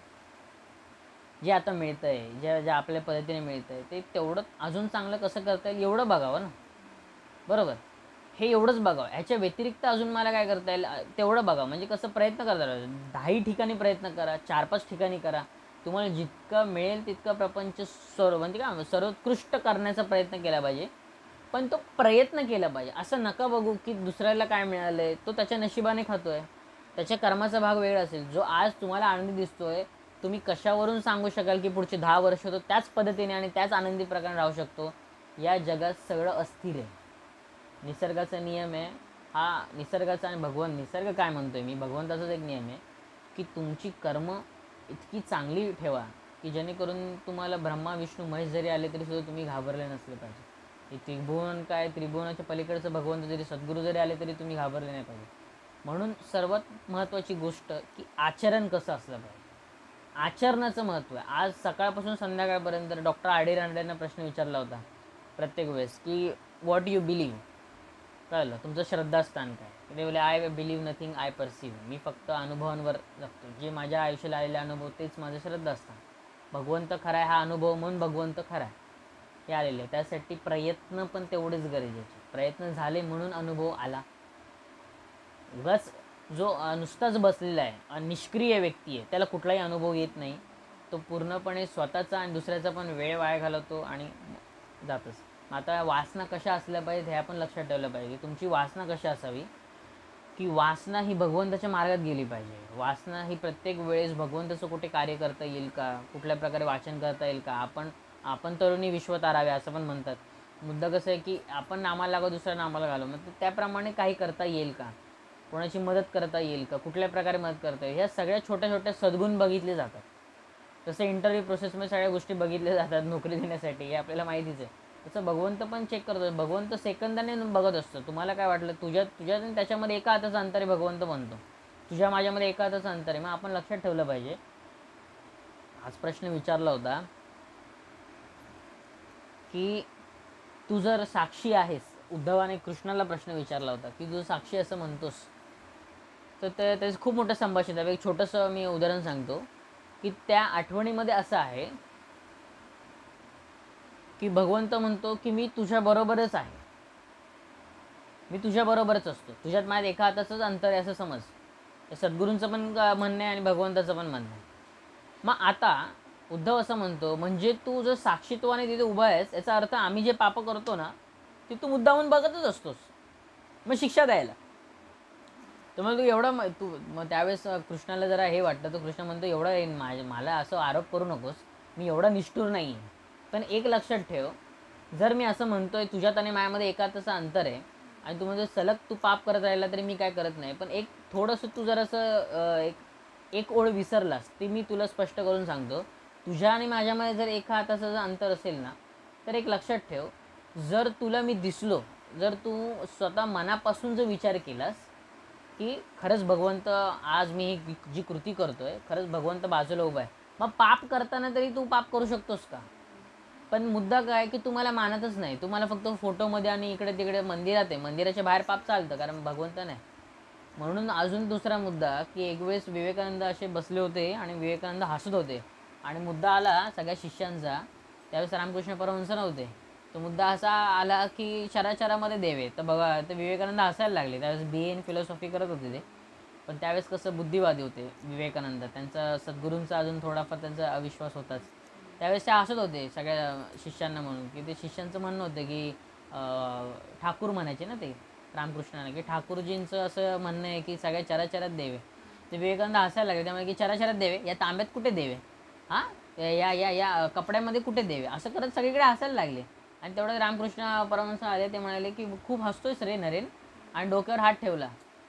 जे आता मिळतं आहे, ज्या आपल्या पद्धतीने मिळतं आहे, ते तेवढं अजून चांगलं कसं करता येईल एवढं बघावं ना, बरोबर. हे एवढंच बघावं. ह्याच्या व्यतिरिक्त अजून मला काय करता येईल तेवढं बघा. म्हणजे कसं प्रयत्न करता राहा. 10ही ठिकाणी प्रयत्न करा, 4-5 ठिकाणी करा. तुम्हाला जितकं मिळेल तितकं प्रपंच म्हणजे काय सर्वोत्कृष्ट करण्याचा प्रयत्न केला पाहिजे, पण तो प्रयत्न केला पाहिजे. असं नका बघू की दुसऱ्याला काय मिळालं आहे, तो त्याच्या नशिबाने खातो आहे, त्याच्या कर्माचा भाग वेगळा असेल. जो आज तुम्हाला आनंदी दिसतो आहे, तुम्ही कशावरून सांगू शकाल की पुढचे 10 वर्ष तो त्याच पद्धतीने आणि त्याच आनंदी प्रकारे राहू शकतो? या जगात सगळं अस्थिर आहे. निसर्गाचा नियम आहे हा. निसर्गाचा आणि निसर्ग काय म्हणतो आहे मी, भगवंताचाच एक नियम आहे की तुमची कर्म इतकी चांगली ठेवा की जेणेकरून तुम्हाला ब्रह्मा विष्णू महेश जरी आले तरीसुद्धा तुम्ही घाबरले नसले पाहिजे. हे त्रिभुवनाच्या पलीकडचं भगवंत जरी सद्गुरू जरी आले तरी तुम्ही घाबरले नाही पाहिजे. म्हणून सर्वात महत्त्वाची गोष्ट की आचरण कसं असलं पाहिजे. आचरणाचं महत्त्व आहे. आज सकाळपासून संध्याकाळपर्यंत डॉक्टर आर.डी. रानडेंना प्रश्न विचारला होता प्रत्येक वेळेस की व्हॉट यू बिलीव्ह. कळलं, तुमचं श्रद्धास्थान काय? ते बोले I believe nothing, I perceive. मी फक्त अनुभवांवर जगतो. जे माझ्या आयुष्याला आलेले अनुभव तेच माझं श्रद्धास्थान. भगवंत खरा आहे हा अनुभव म्हणून भगवंत खरा आहे हे आलेले. त्यासाठी प्रयत्न पण तेवढेच गरजेचे. प्रयत्न झाले म्हणून अनुभव आला. उगाच जो नुसताच बसलेला आहे निष्क्रिय व्यक्ती आहे त्याला कुठलाही अनुभव येत नाही. तो पूर्णपणे स्वतःचा आणि दुसऱ्याचा पण वेळ वाया घालवतो आणि जातच. आता वासना कशा असल्या पाहिजेत हे आपण लक्षात ठेवलं पाहिजे. तुमची वासना कशी असावी की वासना ही भगवंताच्या मार्गात गेली पाहिजे. वासना ही प्रत्येक वेळेस भगवंताचं कुठे कार्य करता येईल का, कुठल्या प्रकारे वाचन करता येईल का, आपण तरुणी विश्वात आरावे असं पण म्हणतात. मुद्दा कसं आहे की आपण नामाला लागो दुसऱ्या नामाला घालो, मग त्याप्रमाणे काही करता येईल का. कोणाची मदत करता येईल का, कुठल्या प्रकारे मदत करता येईल, ह्या सगळ्या छोट्या छोट्या सद्गुण बघितले जातात. तसं इंटरव्ह्यू प्रोसेसमध्ये सगळ्या गोष्टी बघितल्या जातात नोकरी देण्यासाठी, हे आपल्याला माहितीच आहे. तसं भगवंत पण चेक करतो. भगवंत सेकंदाने बघत असतो. तुम्हाला काय वाटलं, तुझ्या आणि त्याच्यामध्ये एका हाताचं अंतर आहे भगवंत म्हणतो, तुझ्या माझ्यामध्ये एका हाताचं अंतर आहे. मग आपण लक्षात ठेवलं पाहिजे. आज प्रश्न विचारला होता की तू जर साक्षी आहेस, उद्धवाने कृष्णाला प्रश्न विचारला होता की तू साक्षी असं म्हणतोस, तर त्याचं खूप मोठं संभाषण आहे. एक छोटंसं मी उदाहरण सांगतो की त्या आठवणीमध्ये असं आहे की भगवंत म्हणतो की मी तुझ्याबरोबरच आहे, मी तुझ्याबरोबरच असतो, तुझ्यात माझ्यात एका हाताचंच अंतर आहे असं समज. हे सद्गुरूंचं पण म्हणणं आहे आणि भगवंताचं पण म्हणणं आहे. मग आता उद्धव असं म्हणतो, म्हणजे तू जर साक्षीत्वाने तिथे उभा आहेस, याचा अर्थ आम्ही जे पाप करतो ना, ते तू मुद्दामून बघतच असतोस, मग शिक्षा द्यायला. तर मग तू एवढं तू मग त्यावेळेस कृष्णाला जरा हे वाटतं, तर कृष्ण म्हणतो एवढं मला असं आरोप करू नकोस, मी एवढा निष्ठूर नाही आहे. पण एक लक्षात ठेव, जर मी असं म्हणतोय तुझ्यात आणि माझ्यामध्ये एका तसं अंतर आहे आणि तू म्हणजे सलग तू पाप करत राहिला तरी मी काय करत नाही, पण एक थोडंसं तू जरासं एक ओळ विसरलास, ती मी तुला स्पष्ट करून सांगतो. तुझ्या आणि माझ्यामध्ये जर एका हाताचं जर अंतर असेल ना, तर एक लक्षात ठेव, जर तुला मी दिसलो, जर तू स्वतः मनापासून जर विचार केलास की खरंच भगवंत आज मी जी कृती करतोय, खरंच भगवंत बाजूला उभा आहे, मग पाप करताना तरी तू पाप करू शकतोस का? पण मुद्दा काय की तुम्हाला मानतच नाही, तुम्हाला फक्त फोटोमध्ये आणि इकडे तिकडे मंदिरात आहे, मंदिराच्या बाहेर पाप चालतं कारण भगवंत नाही. म्हणून अजून दुसरा मुद्दा की एक वेळेस विवेकानंद असे बसले होते आणि विवेकानंद हसत होते आणि मुद्दा आला सगळ्या शिष्यांचा. त्यावेळेस रामकृष्ण परमहंस नव्हते. तो मुद्दा असा आला की चराचरामध्ये देव आहे. तर बघा, तर विवेकानंद हसायला लागले. त्यावेळेस बी इन फिलॉसॉफी करत होते ते. पण त्यावेळेस कसं बुद्धिवादी होते विवेकानंद, त्यांचा सद्गुरूंचा अजून थोडाफार त्यांचा अविश्वास होताच. त्यावेळेस ते हसत होते सगळ्या शिष्यांना म्हणून, की ते शिष्यांचं म्हणणं होतं की ठाकूर म्हणायचे ना ते रामकृष्णाने, की ठाकूरजींचं असं म्हणणं आहे की सगळ्या चराचरात देव आहे. ते विवेकानंद हसायला लागले त्यामुळे, की चराचरात देव आहे, या तांब्यात कुठे देव आहे, हां, या या या कपड्यामध्ये कुठे देव आहे, असं करत सगळीकडे हसायला लागले. आणि तेवढं रामकृष्ण परमहंस आले. ते म्हणाले की खूप हसतोयस रे नरेन, आणि डोक्यावर हात ठेवला.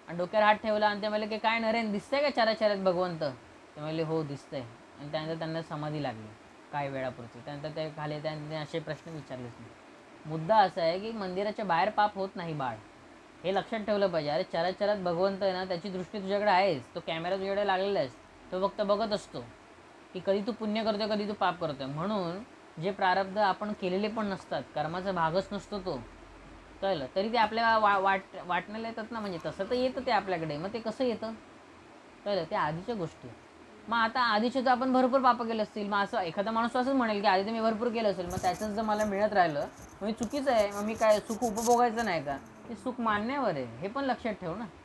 आणि ते म्हणाले की काय नरेन, दिसतंय का चराचरात भगवंत? ते म्हणाले हो दिसतंय. आणि त्यानंतर त्यांना समाधी लागली काही वेळापुरती. त्यानंतर ते खाली त्यांनी असे प्रश्न विचारलेच नाही. मुद्दा असा आहे की मंदिराच्या बाहेर पाप होत नाही बाळ, हे लक्षात ठेवलं पाहिजे. अरे चराचरात भगवंत आहे ना, त्याची दृष्टी तुझ्याकडे आहेच, तो कॅमेरा तुझ्याकडे लागलेला आहेस, तो फक्त बघत असतो की कधी तू पुण्य करतोय कधी तू पाप करतोय. म्हणून जे प्रारब्ध आपण केलेले पण नसतात, कर्माचा भागच नसतो तो, कळलं, तरी ते आपल्याला वाटण्याला येतात ना. म्हणजे तसं तर येतं ते आपल्याकडे, मग ते कसं येतं, कळलं, ते आधीच्या गोष्टी. मग आता आधीचे तर आपण भरपूर पापं केले असतील, मग असं एखादा माणूस असंच म्हणेल की आधी तर मी भरपूर केलं असेल, मग त्याचंच जर मला मिळत राहिलं मग हे चुकीचं आहे, मग मी काय सुख उपभोगायचं नाही का? ते सुख मानण्यावर आहे, हे पण लक्षात ठेव ना.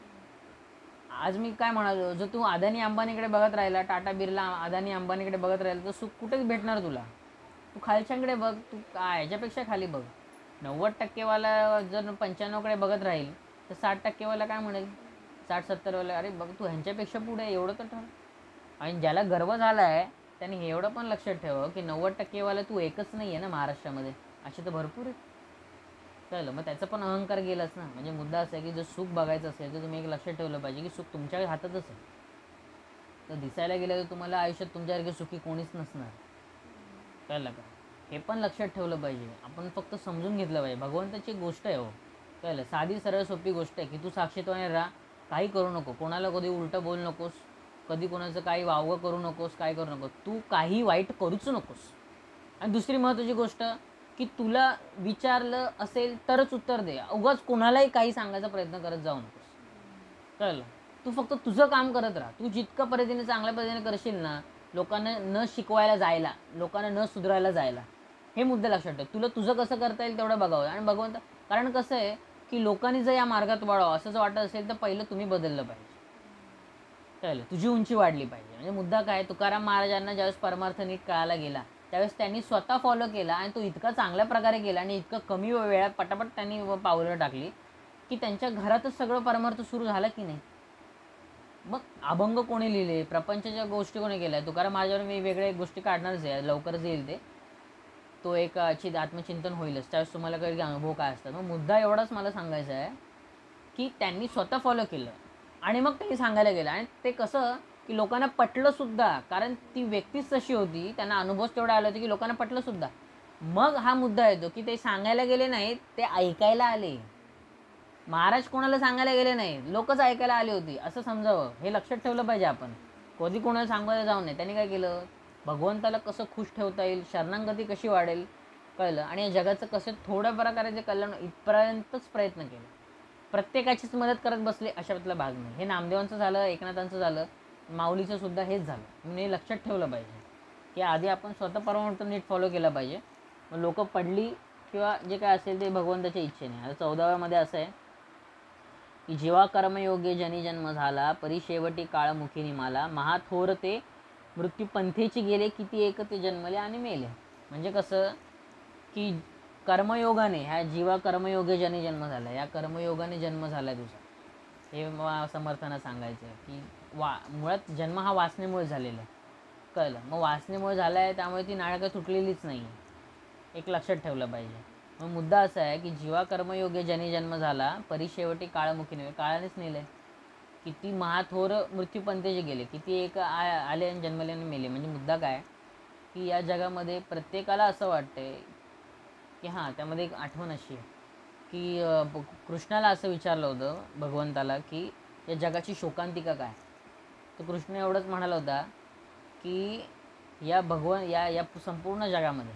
आज मी काय म्हणालो, जर तू अदानी अंबानीकडे बघत राहिला, टाटा बिर्ला अदानी अंबानीकडे बघत राहिला, तर सुख कुठेच भेटणार तुला. तू खालच्याकडे बघ, तू काय ह्याच्यापेक्षा खाली बघ. 90%वाला जर 95कडे बघत राहील तर 60%वाला काय म्हणेल, 60-70वाला, अरे बघ तू ह्यांच्यापेक्षा पुढे आहे, एवढं तर ठरव. आणि ज्याला गर्व झाला आहे त्याने हे एवढं पण लक्षात ठेव की 90%वाला तू एकच नाही आहे ना महाराष्ट्रामध्ये, असे तर भरपूर आहेत. कळलं, मग त्याचा पण अहंकार गेलाच ना. म्हणजे मुद्दा असा आहे की जर सुख बघायचं असेल तर तुम्ही एक लक्षात ठेवलं पाहिजे की सुख तुमच्या हातातच आहे. तर दिसायला गेलं तर तुम्हाला आयुष्यात तुमच्यासारखे सुखी कोणीच नसणार. कळलं का? हे पण लक्षात ठेवलं पाहिजे. आपण फक्त समजून घेतलं पाहिजे, भगवंताची गोष्ट आहे हो. कळलं, साधी सरळ सोपी गोष्ट आहे की तू साक्षीत्वाने राहा, काही करू नको, कोणाला कधी उलटं बोलू नकोस, कधी कोणाचं काही वावगं करू नकोस, काय करू नकोस, तू काही वाईट करूच नकोस. आणि दुसरी महत्त्वाची गोष्ट की तुला विचारलं असेल तरच उत्तर दे, उगाच कोणालाही काही सांगायचा प्रयत्न करत जाऊ नकोस. कळलं, तू फक्त तुझं काम करत राहा. तू जितकं पद्धतीने चांगल्या पद्धतीने करशील ना, लोकांना न शिकवायला जायला, लोकांना न सुधारायला जायला, हे मुद्दे लक्षात ठेव. तुला तुझं कसं करता येईल तेवढं बघावं. आणि भगवंत, कारण कसं आहे की लोकांनी जर या मार्गात वळावं असं जर वाटत असेल तर पहिलं तुम्ही बदललं पाहिजे. कळलं, तुझी उंची वाढली पाहिजे. म्हणजे मुद्दा काय, तुकाराम महाराजांना ज्यावेळेस परमार्थ नीट कळायला गेला त्यावेळेस त्यांनी स्वतः फॉलो केला आणि तो इतका चांगल्या प्रकारे केला आणि इतकं कमी वेळात पटापट त्यांनी पावलं टाकली की त्यांच्या घरातच सगळं परमार्थ सुरू झाला की नाही. मग अभंग कोणी लिहिले, प्रपंचाच्या गोष्टी कोणी केल्या, तुकाराम महाराजांवर मी वेगळ्या गोष्टी काढणारच आहे, लवकरच येईल ते. तो एक आत्मचिंतन होईलच, त्यावेळेस तुम्हाला कळेल की अनुभव काय असतात. मग मुद्दा एवढाच मला सांगायचा आहे की त्यांनी स्वतः फॉलो केलं आणि मग त्यांनी सांगायला गेलं. आणि ते कसं की लोकांना पटलंसुद्धा, कारण ती व्यक्तीच तशी होती, त्यांना अनुभवच तेवढा आला होता की लोकांना पटलंसुद्धा. मग हा मुद्दा येतो की ते सांगायला गेले नाहीत, ते ऐकायला आले. महाराज कोणाला सांगायला गेले नाही, लोकच ऐकायला आली होती, असं समजावं. हे लक्षात ठेवलं पाहिजे आपण. कधी कोणाला सांगायला जाऊ नये. त्यांनी काय केलं, भगवंताला कसं खुश ठेवता येईल, शरणागती कशी वाढेल कळलं, आणि या जगाचं कसं थोड्या प्रकारे कल्याण इथपर्यंतच प्रयत्न केला. प्रत्येकाचीच मदत करत बसले अशातला भाग नाही. हे नामदेवांचं झालं, एकनाथांचं झालं, माऊलीचं सुद्धा हेच झालं. म्हणून हे लक्षात ठेवलं पाहिजे की आधी आपण स्वतः परमार्थ नीट फॉलो केला पाहिजे. मग लोक पडली किंवा जे काय असेल ते भगवंताच्या इच्छेने. आता 14व्यामध्ये असं आहे की जेव्हा कर्मयोगे जनी जन्म झाला, परी शेवटी काळमुखी निमाला, महाथोर ते मृत्यू पंथेची गेले, किती एक ते जन्मले आणि मेले. म्हणजे कसं की कर्मयोगाने, ह्या जीवा कर्मयोगे जनी जन्म झाला, या कर्मयोगाने जन्म झाला तुझा, हे समर्थांना सांगायचं आहे की मुळात जन्म हा वासनेमुळे झालेला आहे. कळलं. मग वासनेमुळे झाला आहे, त्यामुळे ती नाळ काही तुटलेलीच नाही आहे. एक लक्षात ठेवलं पाहिजे. मग मुद्दा असा आहे की जीवा कर्मयोगे जनी जन्म झाला, परी शेवटी काळमुखी नव्हे, काळानेच नेले. किती महाथोर मृत्यूपंथीचे गेले, किती एक आले आणि जन्मले आणि मेले. म्हणजे मुद्दा काय की या जगामध्ये प्रत्येकाला असं वाटतंय की हां, त्यामध्ये एक आठवण अशी आहे की कृष्णाला असं विचारलं होतं भगवंताला की या जगाची शोकांतिका काय. तर कृष्ण एवढंच म्हणाला होता की या या संपूर्ण जगामध्ये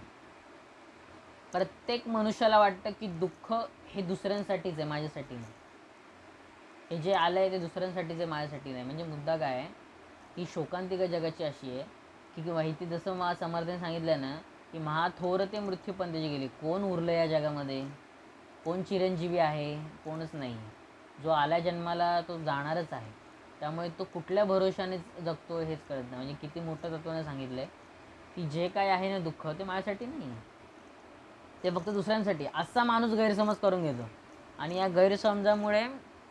प्रत्येक मनुष्याला वाटतं की दुःख हे दुसऱ्यांसाठीच आहे, माझ्यासाठी नाही. हे जे आलं आहे ते दुसऱ्यांसाठीच आहे, माझ्यासाठी नाही. म्हणजे मुद्दा काय आहे की शोकांतिका जगाची अशी आहे की माहिती जसं समर्थाने सांगितलं ना की महाथोर ते मृत्यूपंथीचे गेले. कोण उरलं या जगामध्ये, कोण चिरंजीवी आहे, कोणच नाही. जो आल्या जन्माला तो जाणारच आहे. त्यामुळे तो कुठल्या भरोशाने जगतो हेच कळत नाही. म्हणजे किती मोठं तत्त्वाने सांगितलं आहे की जे काय आहे ना दुःख, ते माझ्यासाठी नाही आहे, ते फक्त दुसऱ्यांसाठी. असा माणूस गैरसमज करून घेतो आणि या गैरसमजामुळे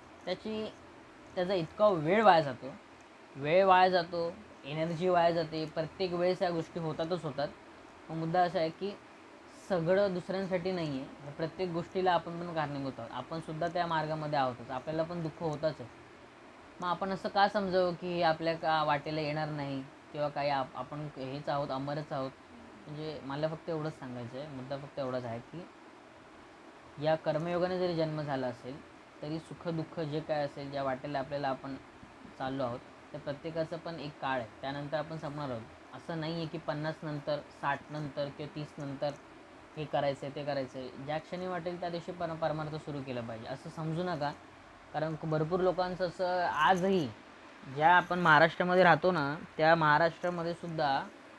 त्याचा इतका वेळ वाया जातो, एनर्जी वाया जाते. प्रत्येक वेळेस या गोष्टी होतात. मग मुद्दा असा आहे की सगळं दुसऱ्यांसाठी नाही आहे, प्रत्येक गोष्टीला आपण पण कारणीभूत आहोत. आपण सुद्धा त्या मार्गामध्ये आहोतच, आपल्याला पण दुःख होतच आहे. मग आपण असं का समजावं की आपल्या का वाटेला येणार नाही किंवा काही आपण हेच आहोत, अमरच आहोत. म्हणजे मला फक्त एवढंच सांगायचं आहे. मुद्दा फक्त एवढाच आहे की या कर्मयोगाने जरी जन्म झाला असेल तरी सुखदुःख जे काय असेल, ज्या वाटेला आपल्याला आपण चाललो आहोत, त्या प्रत्येकाचं पण एक काळ आहे. त्यानंतर आपण संपणार आहोत. असं नाही आहे की 50 नंतर, 60 नंतर किंवा 30 नंतर हे करायचं आहे, ते करायचं आहे. ज्या क्षणी वाटेल त्या दिवशी परमार्थ सुरू केलं पाहिजे, असं समजू नका. कारण भरपूर लोकांचं असं आजही, ज्या आपण महाराष्ट्रामध्ये राहतो ना, त्या महाराष्ट्रामध्ये सुद्धा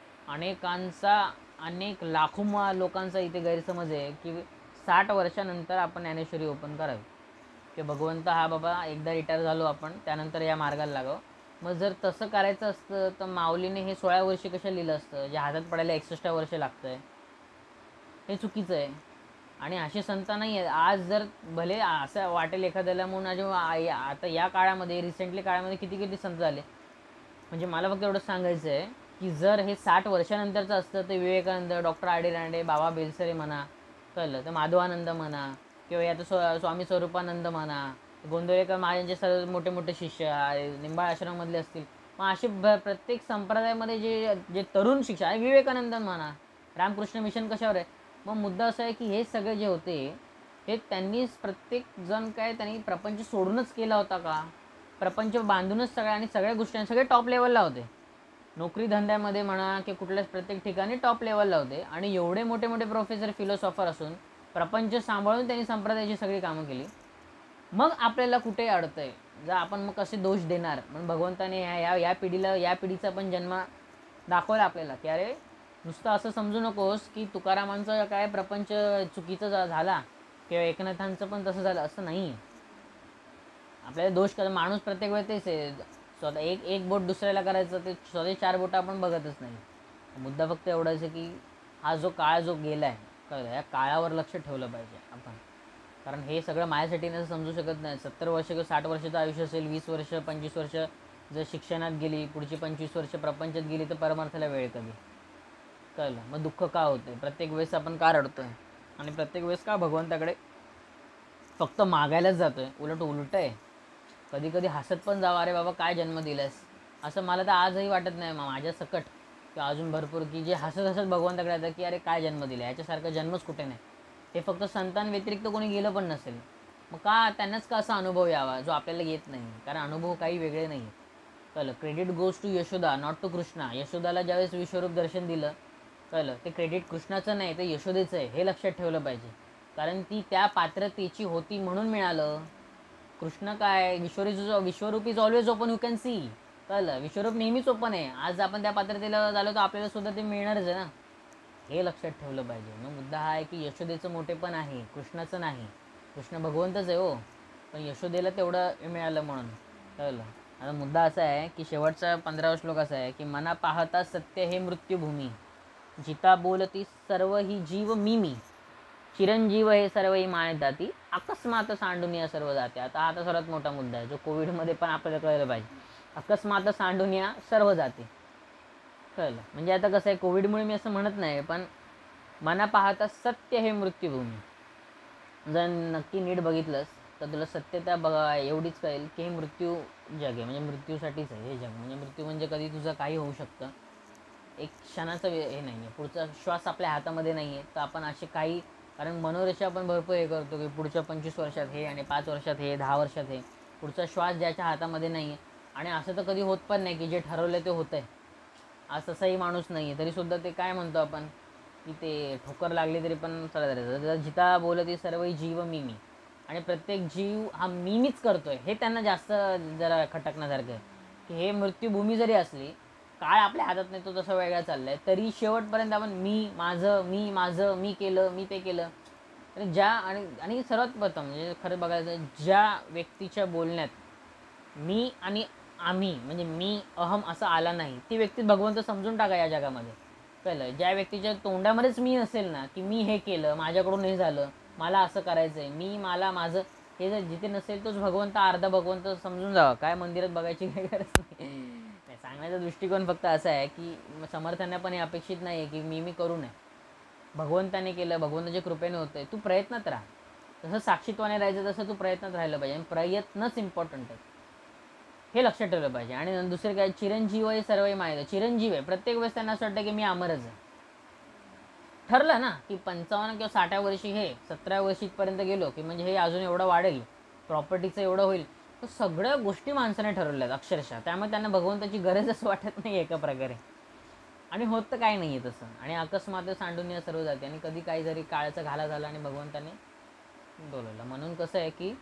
अनेक लाखो लोकांचा इथे गैरसमज आहे की 60 वर्षानंतर आपण ज्ञानेश्वरी ओपन करावी, की भगवंत हा बाबा एकदा रिटायर झालो आपण, त्यानंतर या मार्गाला लागावं. मग जर तसं करायचं असतं तर माऊलीने हे 16 वर्षी कशा लिहिलं असतं, जे हातात पडायला 61 वर्ष लागतं आहे. हे चुकीचं आहे. आणि असे संत नाही आहेत. आज जर भले असं वाटेल एखाद्याला, म्हणून आता या काळामध्ये, रिसेंटली काळामध्ये किती संत झाले. म्हणजे मला फक्त एवढंच सांगायचं आहे की जर हे 60 वर्षानंतरचं असतं तर विवेकानंद, डॉक्टर आडी रांडे, बाबा बेलसरे म्हणा, कळलं तर माधवानंद म्हणा, किंवा आता स्वामी स्वरूपानंद म्हणा, गोंदवलेकर महाराजांचे सर्व मोठे मोठे शिष्य निंबाळ आश्रमामधले असतील. मग असे प्रत्येक संप्रदायामध्ये जे तरुण शिष्य आहे, विवेकानंद म्हणा, रामकृष्ण मिशन कशावर आहे. मग मुद्दा असा आहे की हे सगळे जे होते हे त्यांनीच, प्रत्येक जण काय त्यांनी प्रपंच सोडूनच केला होता का, प्रपंच बांधूनच सगळ्या गोष्टी, सगळे टॉप लेवलला होते. नोकरी धंद्यामध्ये म्हणा की कुठल्याच प्रत्येक ठिकाणी टॉप लेवलला होते. आणि एवढे मोठे मोठे प्रोफेसर, फिलॉसॉफर असून प्रपंच सांभाळून त्यांनी संप्रदायाची सगळी कामं केली. मग आपल्याला कुठे अडतं आहे, जर आपण मग कसे दोष देणार. म्हणून भगवंताने या पिढीचा पण जन्म दाखवला आपल्याला की अरे नुसतं असं समजू नकोस की तुकारामांचं काय प्रपंच चुकीचं झाला किंवा एकनाथांचं पण तसं झालं, असं नाही आहे. आपल्याला दोष माणूस प्रत्येक वेळ तेच आहे, स्वतः एक बोट दुसऱ्याला करायचं, ते स्वतः 4 बोटं आपण बघतच नाही. मुद्दा फक्त एवढाच आहे की हा जो काळ जो गेला आहे, कळलं, या काळावर लक्ष ठेवलं पाहिजे आपण. कारण हे सगळं माझ्यासाठी नसं समजू शकत नाही. 70 वर्ष किंवा 60 वर्षाचं आयुष्य असेल, 20 वर्ष 25 वर्ष जर शिक्षणात गेली, पुढची 25 वर्ष प्रपंचात गेली, तर परमार्थाला वेळ कमी. कळलं. मग दुःख का होतं, प्रत्येक वेळेस आपण का रडतो आहे, आणि प्रत्येक वेळेस का भगवंताकडे फक्त मागायलाच जातोय. उलट आहे. कधी कधी हसत पण जावं, अरे बाबा काय जन्म दिलास, असं मला तर आजही वाटत नाही माझ्या सकट किंवा अजून भरपूर, की जे हसत हसत भगवंताकडे येतं की अरे काय जन्म दिला, याच्यासारखं जन्मच कुठे नाही. ते फक्त संतांव्यतिरिक्त कोणी गेलं पण नसेल, मग का त्यांनाच का असा अनुभव यावा जो आपल्याला येत नाही. कारण अनुभव काही वेगळे नाही. कळलं, credit goes to Yashoda not to Krishna. यशोदाला ज्यावेळेस विश्वरूप दर्शन दिलं, कळलं, ते क्रेडिट कृष्णाचं नाही, ते यशोदेचं आहे, हे लक्षात ठेवलं पाहिजे. कारण ती त्या पात्रतेची होती म्हणून मिळालं. कृष्ण काय, विश्वरूप is always open, you can see. कळलं, विश्वरूप नेहमीच ओपन आहे. आज आपण त्या पात्रतेला झालो तर आपल्याला सुद्धा ते मिळणारच आहे ना. हे लक्षात ठेवलं पाहिजे. मग मुद्दा हा आहे की यशोदेचं मोठेपण आहे, कृष्णाचं नाही. कृष्ण भगवंतच आहे हो, पण यशोदेला तेवढं मिळालं म्हणून. कळलं. आता मुद्दा असा आहे की शेवटचा 15वा श्लोक असा आहे की मना पाहता सत्य हे मृत्यूभूमी, जिता बोलती सर्व ही जीव मी. चिरंजीव हे सर्वही माने जाती, अकस्मात सांडूनिया सर्व जाते. आता हा तर सर्वात मोठा मुद्दा आहे जो कोविडमध्ये पण आपल्याला कळलं पाहिजे. अकस्मात सांडूनिया सर्व जाते. कळलं. म्हणजे आता कसं आहे, कोविडमुळे मी असं म्हणत नाही, पण मना पाहता सत्य हे मृत्यूभूमी, जर नक्की नीट बघितलंस तर तुला सत्यता बघा एवढीच कळेल की हे मृत्यू जग आहे. म्हणजे मृत्यूसाठीच आहे हे जग. म्हणजे मृत्यू म्हणजे कधी तुझं काही होऊ शकतं, एक क्षणाचं हे नाही आहे. पुढचा श्वास आपल्या हातामध्ये नाही आहे. तर आपण असे काही, कारण मनोरेषा आपण भरपूर हे करतो की पुढच्या 25 वर्षात हे, आणि 5 वर्षात हे, 10 वर्षात हे. पुढचा श्वास ज्याच्या हातामध्ये नाही आहे, आणि असं तर कधी होत पण नाही की जे ठरवलं ते होतं आहे. आज तसाही माणूस नाही आहे, तरीसुद्धा ते काय म्हणतो आपण की ते ठोकर लागली तरी पण चालत राहायचं. जिता बोलती सर्व जीव मी. आणि प्रत्येक जीव हा मीच करतोय, हे त्यांना जास्त जरा खटकण्यासारखं आहे. की हे मृत्यूभूमी जरी असली, काळ आपल्या हातात नाही, तो तसा वेगळा चाललाय, तरी शेवटपर्यंत आपण माझं मी केलं, मी ते केलं. आणि आणि सर्वात प्रथम म्हणजे खरं बघायचं, ज्या व्यक्तीच्या बोलण्यात मी आणि आम्ही म्हणजे मी अहम असा आला नाही, ती व्यक्ती भगवंत समजून टाका या जगामध्ये. कळलं. ज्या व्यक्तीच्या तोंडामध्येच मी नसेल ना, की मी हे केलं, माझ्याकडून हे झालं, मला असं करायचं आहे, मला माझं, हे जर जिथे नसेल तोच भगवंत, अर्धा भगवंत समजून जावा. काय मंदिरात बघायची काही गरज नाही. सांगण्याचा दृष्टिकोन फक्त असा आहे की समर्थांना पण हे अपेक्षित नाही आहे की मी करू नये. भगवंताने केलं, भगवंताच्या कृपेने होतं आहे, तू प्रयत्नात राहा. जसं साक्षीत्वाने राहायचं तसं तू प्रयत्नात राहिलं पाहिजे, आणि प्रयत्नच इम्पॉर्टंट आहे, हे लक्षात ठेवलं पाहिजे. आणि दुसरे काय, चिरंजीव हे सर्वही माहिती. चिरंजीव आहे, प्रत्येक वेळेस त्यांना असं वाटतं की मी अमरच आहे. ठरलं ना की 55 किंवा 60व्या वर्षी हे 17व्या वर्षीपर्यंत गेलो की म्हणजे हे अजून एवढं वाढेल, प्रॉपर्टीचं एवढं होईल. तर सगळ्या गोष्टी माणसाने ठरवल्यात अक्षरशः. त्यामुळे त्यांना भगवंताची गरजच वाटत नाही एका प्रकारे. आणि होत तर काय नाही आहे तसं. आणि अकस्मात सांडून या सर्व जाते, आणि कधी काही जरी काळाचा घाला झाला आणि भगवंताने बोलवलं. म्हणून कसं आहे की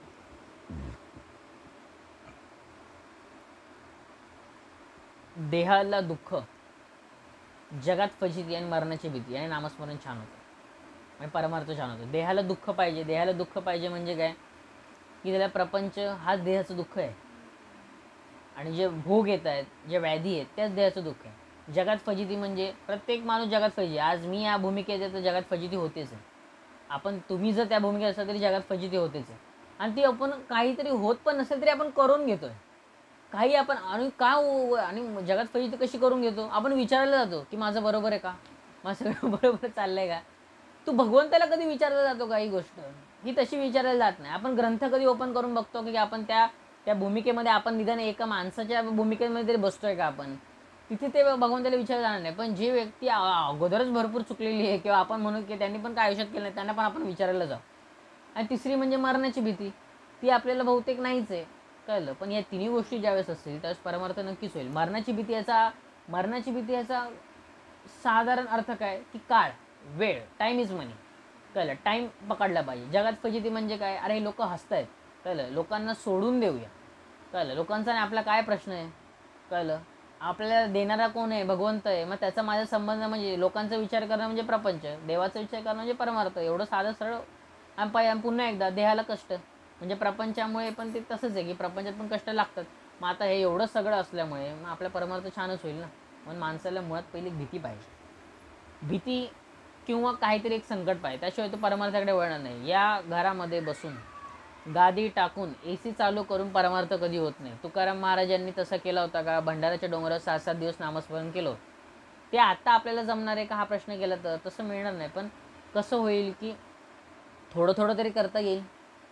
देहाला दुःख, जगात फजिती आणि मरणाची भीती, आणि नामस्मरण छान होतं आणि परमार्थ छान होतं. देहाला दुःख पाहिजे. देहाला दुःख पाहिजे म्हणजे काय की त्याला प्रपंच हाच देहाचं दुःख आहे, आणि जे भोग येत आहेत, जे व्याधी आहेत, त्याच देहाचं दुःख आहे. जगात फजिती म्हणजे प्रत्येक माणूस जगात फजिती. आज मी या भूमिकेत आहे तर जगात फजिती होतेच आहे. तुम्ही जर त्या भूमिकेत असाल तरी जगात फजिती होतेच आहे. आणि ती आपण काहीतरी होत पण नसेल तरी आपण करून घेतोय काही. आपण आणि आणि जगात फजिती कशी करून घेतो, आपण विचारायला जातो की माझं बरोबर आहे का, माझं सगळं बरोबर चाललंय का. तू भगवंताला कधी विचारला जातो काही गोष्ट, ही तशी विचारायला जात नाही. आपण ग्रंथ कधी ओपन करून बघतो की आपण त्या त्या भूमिकेमध्ये आपण निदान एका माणसाच्या भूमिकेमध्ये तरी बसतोय का आपण, तिथे ते भगवंताला विचारलं जाणार नाही. पण जी व्यक्ती अगोदरच भरपूर चुकलेली आहे, किंवा आपण म्हणू की त्यांनी पण काय आयुष्यात केलं नाही, त्यांना पण आपण विचारायला जाऊ. आणि तिसरी म्हणजे मरणाची भीती, ती आपल्याला बहुतेक नाहीच आहे. कळलं. पण या तिन्ही गोष्टी ज्यावेळेस असतील त्यावेळेस परमार्थ नक्कीच होईल. मरणाची भीती याचा साधारण अर्थ काय की काळ, वेळ, टाईम इज मनी. कळलं. टाईम पकडला पाहिजे. जगात फजिती म्हणजे काय, अरे लोक हसतायत, कळलं, लोकांना सोडून देऊया. कळलं. लोकांचा आणि आपला काय प्रश्न आहे, कळलं. आपल्याला देणारा कोण आहे, भगवंत आहे. मग त्याचा माझा संबंध म्हणजे लोकांचा विचार करणं म्हणजे प्रपंच, देवाचा विचार करणं म्हणजे परमार्थ. एवढं साधं सरळ. आणि पुन्हा एकदा देहाला कष्ट म्हणजे प्रपंचामुळे पण ते तसंच आहे की प्रपंचात पण कष्ट लागतात. मग आता हे एवढं सगळं असल्यामुळे मग आपला परमार्थ छानच होईल ना. म्हणून माणसाला मुळात पहिली भीती पाहिजे. भीती किंवा काहीतरी एक संकट पाहिजे, त्याशिवाय तो परमार्थाकडे वळणार नाही. या घरामध्ये बसून गादी टाकून AC चालू करून परमार्थ कधी होत नाही. तुकाराम महाराजांनी तसा केला होता का, भंडाऱ्याच्या डोंगरावर 7-7 दिवस नामस्मरण केलं होतं. ते आता आपल्याला जमणार आहे का हा प्रश्न केला तर तसं मिळणार नाही. पण कसं होईल की थोडं थोडं तरी करता येईल.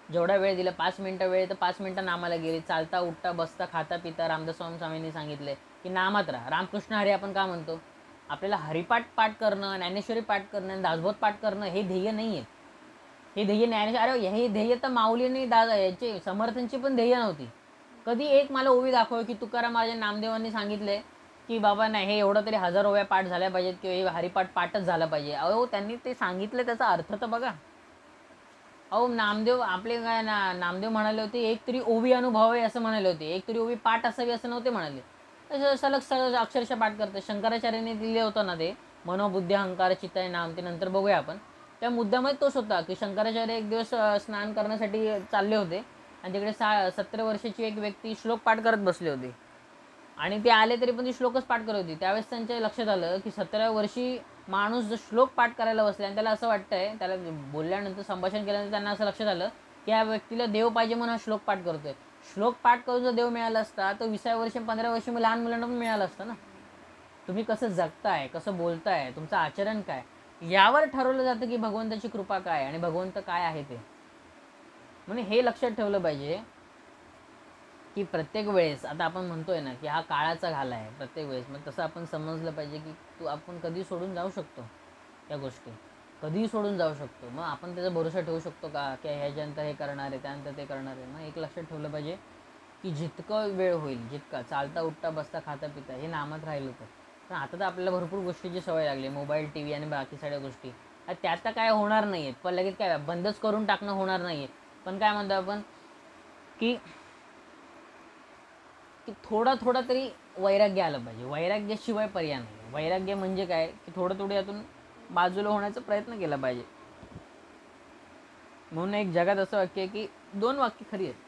जेवढा वेळ दिला 5 मिनटं वेळ तर 5 मिनटं नामाला गेली. चालता उठता बसता खाता पिता रामदास स्वामींनी सांगितले की नामात राहा. रामकृष्ण हरी आपण का म्हणतो? आपल्याला हरिपाठ पाठ करणं, ज्ञानेश्वरी पाठ करणं, दासबोध पाठ करणं हे ध्येय नाही आहे. हे ध्येय अरे हे ध्येय तर माऊलीने याचे समर्थांची पण ध्येय नव्हती. कधी एक मला ओवी दाखव की तुकाराम माझ्या नामदेवांनी सांगितले की बाबा नाही हे एवढं तरी 1000 ओव्या पाठ झाल्या पाहिजेत किंवा हे हरिपाठ पाठच झाला पाहिजे. अहो त्यांनी ते सांगितलं त्याचा अर्थ तर बघा. अहो नामदेव आपले काय नामदेव म्हणाले होते एक तरी ओवी अनुभवावे असं म्हणाले होते. एक तरी ओवी पाठ असावी असं नव्हते म्हणाले. सलग अक्षरशः पाठ करते. शंकराचार्याने दिले होतं ना ते मनोबुद्धी अहंकार चित्त नाम, ते नंतर बघूया आपण. त्या मुद्द्यामध्ये तोच होता की शंकराचार्य एक दिवस स्नान करण्यासाठी चालले होते आणि तिकडे 70 वर्षाची एक व्यक्ती श्लोक पाठ करत बसले होते आणि ते आले तरी पण ती श्लोकच पाठ करत होती. त्यावेळेस त्यांच्या लक्षात आलं की 17व्या वर्षी माणूस जो श्लोक पाठ करायला बसला आणि त्याला असं वाटतंय, त्याला बोलल्यानंतर संभाषण केल्यानंतर त्यांना असं लक्षात आलं की या व्यक्तीला देव पाहिजे म्हणून हा श्लोक पाठ करतोय. श्लोक पाठ करून जर देव मिळाला असता तर 20व्या वर्षी 15व्या वर्षी मग लहान मुलांना पण मिळालं असतं ना. तुम्ही कसं जगताय, कसं बोलताय, तुमचं आचरण काय, यावर ठरवलं जातं की भगवंताची कृपा काय आणि भगवंत काय आहे ते. म्हणून हे लक्षात ठेवलं पाहिजे की प्रत्येक वेळेस आता आपण म्हणतोय ना की हा काळाचा घाला आहे प्रत्येक वेळेस, मग तसं आपण समजलं पाहिजे की आपण कधी सोडून जाऊ शकतो त्या गोष्टी, कधीही सोडून जाऊ शकतो. मग आपण त्याचा भरोसा ठेवू शकतो का की ह्याच्यानंतर हे करणार आहे त्यानंतर ते करणार आहे. मग एक लक्षात ठेवलं पाहिजे की जितकं वेळ होईल, जितका चालता उठता बसता खाता पिता हे नामात राहिलं तर. पण आता तर आपल्याला भरपूर गोष्टीची सवय लागली, मोबाईल टी व्ही आणि बाकी सगळ्या गोष्टी. त्यात काय होणार नाही आहेत, पण लगेच काय बंदच करून टाकणं होणार नाही आहे. पण काय म्हणतो आपण की थोडा थोडा तरी वैराग्य आलं पाहिजे. वैराग्याशिवाय पर्याय नाही. वैराग्य म्हणजे काय की थोडं थोडं यातून बाजूला होण्याचा प्रयत्न केला पाहिजे. म्हणून एक जगात असं वाक्य आहे की 2 वाक्य खरी आहेत.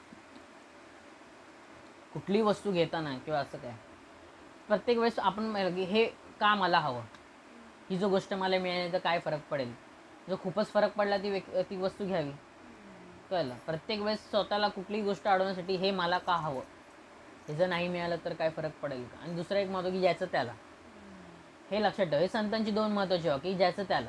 कुठली वस्तू घेताना किंवा असं काय प्रत्येक वेळेस आपण हे का मला हवं, ही जो गोष्ट मला मिळाली तर काय फरक पडेल, जो खूपच फरक पडला ती वस्तू घ्यावी. कळलं? प्रत्येक वेळेस स्वतःला कुठलीही गोष्ट अडवण्यासाठी हे मला का हवं, हे जर नाही मिळालं तर काय फरक पडेल का. आणि दुसरं एक महत्त्व की ज्याचं त्याला, हे लक्षात ठेव. हे संतांची 2 महत्त्वाची वाक्य की ज्याचं त्याला,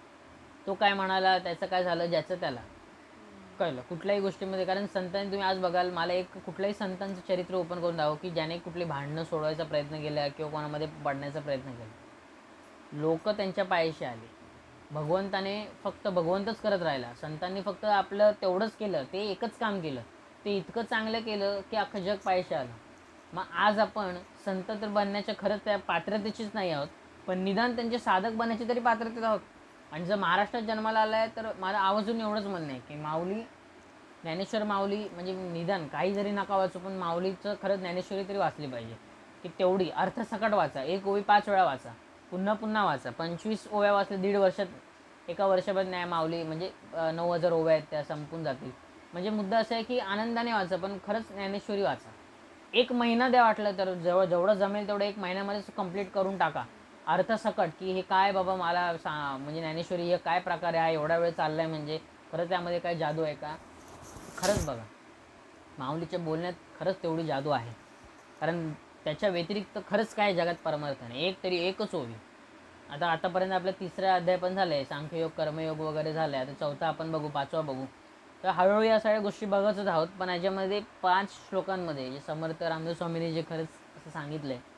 तो काय म्हणाला त्याचं काय झालं, ज्याचं त्याला. कळलं? कुठल्याही गोष्टीमध्ये. कारण संतांनी तुम्ही आज बघाल, मला एक कुठल्याही संतांचं चरित्र ओपन करून दाखव की ज्याने कुठली भांडणं सोडवायचा प्रयत्न केला किंवा कोणामध्ये पडण्याचा प्रयत्न केला, लोक त्यांच्या पायाशी आले. भगवंताने फक्त भगवंतच करत राहिला. संतांनी फक्त आपलं तेवढंच केलं, ते एकच काम केलं, ते इतकं चांगलं केलं की अख्खं जग पायाशी आलं. मग आज आपण संत तर बनण्याच्या खरंच त्या पात्रतेचीच नाही आहोत, पण निदान त्यांचे साधक बनण्याची तरी पात्रतेत आहोत. आणि जर महाराष्ट्रात जन्माला आला आहे तर मला आवर्जून एवढंच म्हणणं आहे की माऊली, ज्ञानेश्वर माऊली म्हणजे निदान काही जरी नका वाचू पण माऊलीचं खरंच ज्ञानेश्वरी तरी वाचली पाहिजे. की तेवढी अर्थसकट वाचा. एक ओवी 5 वेळा वाचा, पुन्हा पुन्हा वाचा. 25 ओव्या वाचल्या 1.5 वर्षात, एका वर्षभर न्याय माऊली म्हणजे 9000 ओव्या आहेत त्या संपून जातील. म्हणजे मुद्दा असा आहे की आनंदाने वाचा, पण खरंच ज्ञानेश्वरी वाचा. 1 महिना द्या वाटलं तर, जेवढं जमेल तेवढं 1 महिन्यामध्येच कंप्लीट करून टाका अर्थसकट. की हे काय बाबा मला म्हणजे ज्ञानेश्वरी हे काय प्रकारे आहे, एवढा वेळ चालला आहे म्हणजे खरंच त्यामध्ये काय जादू आहे का. खरंच बघा, माऊलीच्या बोलण्यात खरंच तेवढी जादू आहे. कारण त्याच्या व्यतिरिक्त खरंच काय जगात परमार्थ नाही. एकच ओवी. आतापर्यंत आपला 3रा अध्याय पण झाला आहे, सांख्ययोग कर्मयोग वगैरे झाला आहे. आता 4था आपण बघू, 5वा बघू. तर हळूहळू या सगळ्या गोष्टी बघतच आहोत. पण याच्यामध्ये 5 श्लोकांमध्ये जे समर्थ रामदास स्वामींनी जे खरंच असं सांगितलं आहे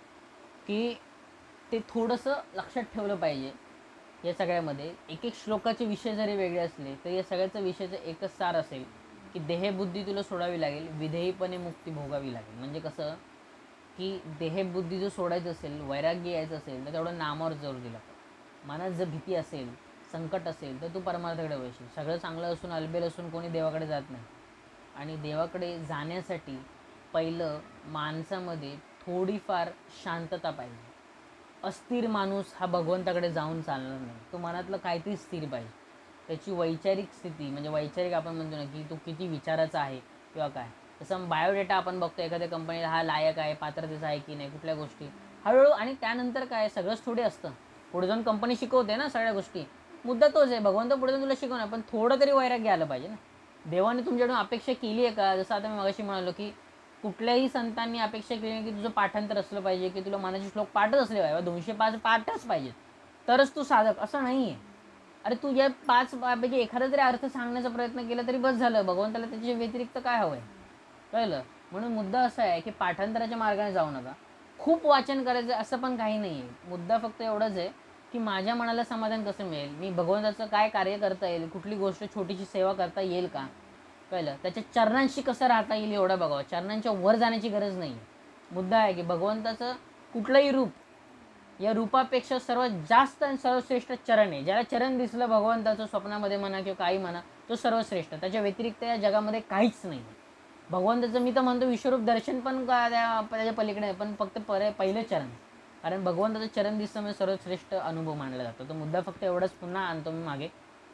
की ते थोडंसं लक्षात ठेवलं पाहिजे. या सगळ्यामध्ये एक श्लोकाचे विषय जरी वेगळे असले तर या सगळ्याचा विषयाचं एकच सार असेल की देहबुद्धी तुला सोडावी लागेल, विधेयीपणे मुक्ती भोगावी लागेल. म्हणजे कसं की देहबुद्धी जर सोडायचं असेल, वैराग्य यायचं असेल तर तेवढं नामावर जोर दिला. मनात जर भीती असेल, संकट असेल तर तू परमार्थाकडे वळशील. सगळं चांगलं असून अलबेल असून कोणी देवाकडे जात नाही. आणि देवाकडे जाण्यासाठी पहिलं माणसामध्ये थोडीफार शांतता पाहिजे. अस्थिर माणूस हा भगवंताकडे जाऊन चालणार नाही. तो मनातलं काहीतरी स्थिर पाहिजे. त्याची वैचारिक स्थिती म्हणजे वैचारिक आपण म्हणतो ना की तो किती विचाराचा आहे किंवा काय. तसं बायोडेटा आपण बघतो एखाद्या कंपनीला, हा लायक आहे, पात्रतेचा आहे की नाही, कुठल्या गोष्टी हळूहळू. आणि त्यानंतर काय सगळंच थोडे असतं. पुढे जाऊन कंपनी शिकवते ना सगळ्या गोष्टी. मुद्दा तोच आहे, भगवंत पुढे जाऊन तुला शिकवणार, पण थोडं तरी वैराग्य आलं पाहिजे ना. देवाने तुमच्याकडून अपेक्षा केली आहे का. जसं आता मी मगाशी म्हणालो की कुठल्याही संतांनी अपेक्षा केली नाही की तुझं पाठांतर असलं पाहिजे, की तुला मनाचे श्लोक पाठच असले पाहिजे, 205 पाठच पाहिजेत तरच तू साधक, असं नाही आहे. अरे तू या 5 पैकी एखादा तरी अर्थ सांगण्याचा प्रयत्न केला तरी बस झालं. भगवंताला त्याच्या व्यतिरिक्त काय हवं आहे, कळलं? म्हणून मुद्दा असा आहे की पाठांतराच्या मार्गाने जाऊ नका. खूप वाचन करायचं असं पण काही नाही आहे. मुद्दा फक्त एवढंच आहे की माझ्या मनाला समाधान कसं मिळेल, मी भगवंताचं काय कार्य करता येईल, कुठली गोष्ट छोटीशी सेवा करता येईल का, कळलं? त्याच्या चरणांशी कसं राहता येईल एवढं बघावं. चरणांच्या वर जाण्याची गरज नाही. मुद्दा आहे की भगवंताचं कुठलंही रूप या रूपापेक्षा सर्वात जास्त आणि सर्वश्रेष्ठ चरण आहे. ज्याला चरण दिसलं भगवंताचं स्वप्नामध्ये म्हणा किंवा काही म्हणा, तो सर्वश्रेष्ठ. त्याच्या व्यतिरिक्त या जगामध्ये काहीच नाही. भगवंताचं मी तर म्हणतो विश्वरूप दर्शन पण त्याच्या पलीकडे आहे, पण फक्त पहिलं चरण. कारण भगवंताचं चरण दिसतं म्हणजे सर्वश्रेष्ठ अनुभव मानला जातो. तो मुद्दा फक्त एवढंच पुन्हा आणतो मी मागे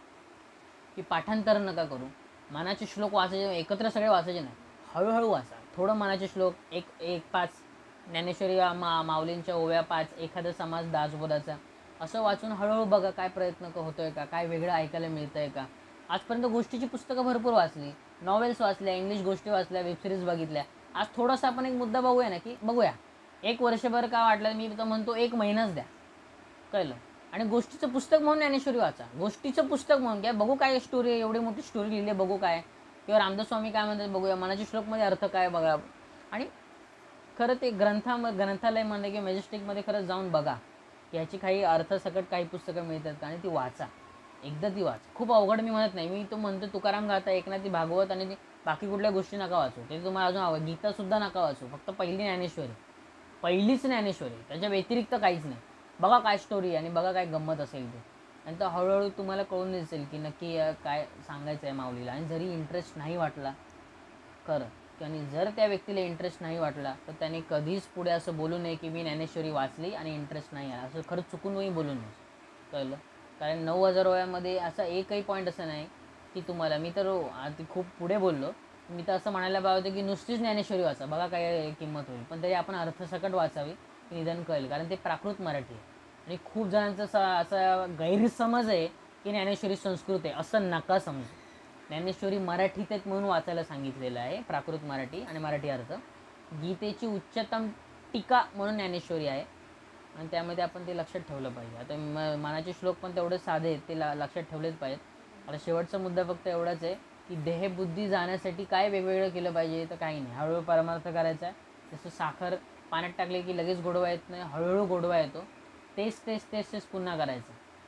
की पाठांतर नका करू. मनाचे श्लोक वाचायचे, एकत्र सगळे वाचायचे नाही, हळूहळू वाचा. थोडं मनाचे श्लोक, एक 5 ज्ञानेश्वरी माऊलींच्या ओव्या 5, एखादा समाज दासबोधाचा, असं वाचून हळूहळू बघा काय प्रयत्न होतोय का, काय वेगळं ऐकायला मिळतंय का. आजपर्यंत गोष्टीची पुस्तकं भरपूर वाचली, नॉवेल्स वाचल्या, इंग्लिश गोष्टी वाचल्या, वेबसिरीज बघितल्या. आज थोडासा आपण एक मुद्दा बघूया ना, की बघूया 1 वर्षभर का वाटलं, मी तर म्हणतो 1 महिनाच द्या, कळलं? आणि गोष्टीचं पुस्तक म्हणून ज्ञानेश्वरी वाचा. गोष्टीचं पुस्तक म्हणून घ्या, बघू काय स्टोरी आहे, एवढी मोठी स्टोरी लिहिली आहे, बघू काय, किंवा रामदास स्वामी काय म्हणतात बघूया, मनाच्या श्लोकमध्ये अर्थ काय बघा. आणि खरं ते ग्रंथालयमध्ये किंवा मॅजेस्टिकमध्ये खरंच जाऊन बघा की ह्याची काही अर्थसकट काही पुस्तकं मिळतात का, आणि ती वाचा. एकदा ती वाच. खूप अवघड मी म्हणत नाही, मी तो म्हणतो तुकाराम गाथा, एकनाथी भागवत आणि ती बाकी कुठल्या गोष्टी नका वाचू. ते तुम्हाला अजून आवड, गीतासुद्धा नका वाचू. फक्त पहिली ज्ञानेश्वरी, पहिलीच ज्ञानेश्वरी, त्याच्या व्यतिरिक्त काहीच नाही. बघा काय स्टोरी आणि बघा काय गंमत असेल ते. नंतर हळूहळू तुम्हाला कळून दिसेल की नक्की काय सांगायचं आहे माऊलीला. आणि जरी इंटरेस्ट नाही वाटला खरं, आणि जर त्या व्यक्तीला इंटरेस्ट नाही वाटला तर त्याने कधीच पुढे असं बोलू नये की मी ज्ञानेश्वरी वाचली आणि इंटरेस्ट नाही आला, असं खरंच चुकूनही बोलू नये, कळलं? कारण 9000 वयामध्ये असा एकही पॉईंट असं नाही की तुम्हाला, मी तर आधी खूप पुढे बोललो, मी तर असं म्हणायला पाहिजे की नुसतीच ज्ञानेश्वरी वाचा, बघा काय किंमत होईल. पण तरी आपण अर्थसकट वाचावी, निदान कळेल. कारण ते प्राकृत मराठी आहे. आणि खूप जणांचा असा गैरसमज आहे की ज्ञानेश्वरी संस्कृत आहे. असं नका समजू. ज्ञानेश्वरी मराठीत आहेत म्हणून वाचायला सांगितलेलं आहे, प्राकृत मराठी आणि मराठी अर्थ. गीतेची उच्चतम टीका म्हणून ज्ञानेश्वरी आहे, आणि त्यामध्ये आपण ते लक्षात ठेवलं पाहिजे. आता मनाचे श्लोक पण तेवढेच साधे आहेत, ते लक्षात ठेवलेच पाहिजेत. आता शेवटचा मुद्दा फक्त एवढाच आहे की देहबुद्धी जाण्यासाठी काय वेगवेगळं केलं पाहिजे, तर काही नाही, हळूहळू परमार्थ करायचा आहे. जसं साखर पाण्यात टाकले की लगेच गोडवा येत नाही, हळूहळू गोडवा येतो. तेच पुन्हा करायचं,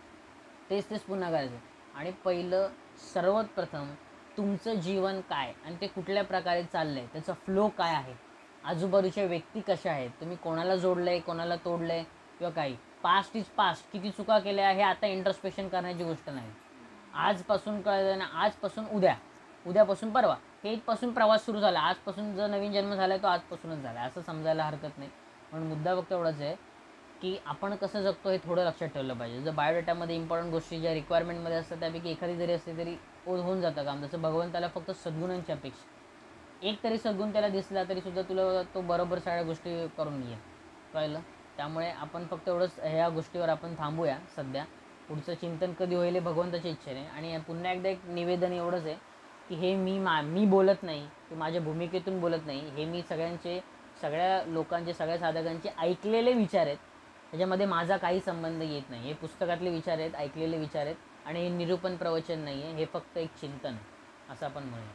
तेच पुन्हा करायचं. आणि पहिलं सर्वात प्रथम तुमचं जीवन काय आणि ते कुठल्या प्रकारे चाललं आहे, त्याचा फ्लो काय आहे, आजूबाजूच्या व्यक्ती कशा आहेत, तुम्ही कोणाला जोडलं आहे, कोणाला तोडलं आहे, किंवा काही. पास्ट इज पास्ट, किती चुका केल्या हे आता इंट्रोस्पेक्शन करण्याची गोष्ट नाही. आजपासून कळलं ना, आजपासून उद्यापासून परवा, हे इथपासून प्रवास सुरू झाला. आजपासून जर नवीन जन्म झाला आहे तो आजपासूनच झाला आहे, असं समजायला हरकत नाही. म्हणून मुद्दा फक्त एवढाच आहे की आपण कसं जगतो हे थोडं लक्षात ठेवलं पाहिजे. जर बायोडेटामध्ये इम्पॉर्टंट गोष्टी ज्या रिक्वायरमेंटमध्ये असतात त्यापैकी एखादी जरी असली तरी होऊन जातं काम. जसं भगवंताला फक्त सद्गुणांची अपेक्षा, एक तरी सद्गुण त्याला दिसला तरीसुद्धा तुला तो बरोबर सगळ्या गोष्टी करून घे, कळलं? त्यामुळे आपण फक्त एवढंच ह्या गोष्टीवर आपण थांबूया सध्या. पुढचं चिंतन कधी होईल हे भगवंताच्या इच्छेने. आणि पुन्हा एकदा एक निवेदन एवढंच आहे की हे मी बोलत नाही, की माझ्या भूमिकेतून बोलत नाही, हे मी सगळ्या लोकांचे, सगळ्या साधकांचे ऐकलेले विचार आहेत. त्याच्यामध्ये माझा काही संबंध येत नाही. हे पुस्तकातले विचार आहेत, ऐकलेले विचार आहेत, आणि हे निरूपण प्रवचन नाही आहे, हे फक्त एक चिंतन आहे, असं आपण म्हणूया.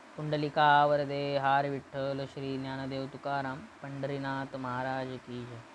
कुंडलिका वरदे हार विठ्ठल श्री ज्ञानदेव तुकाराम पंढरीनाथ महाराज की जय.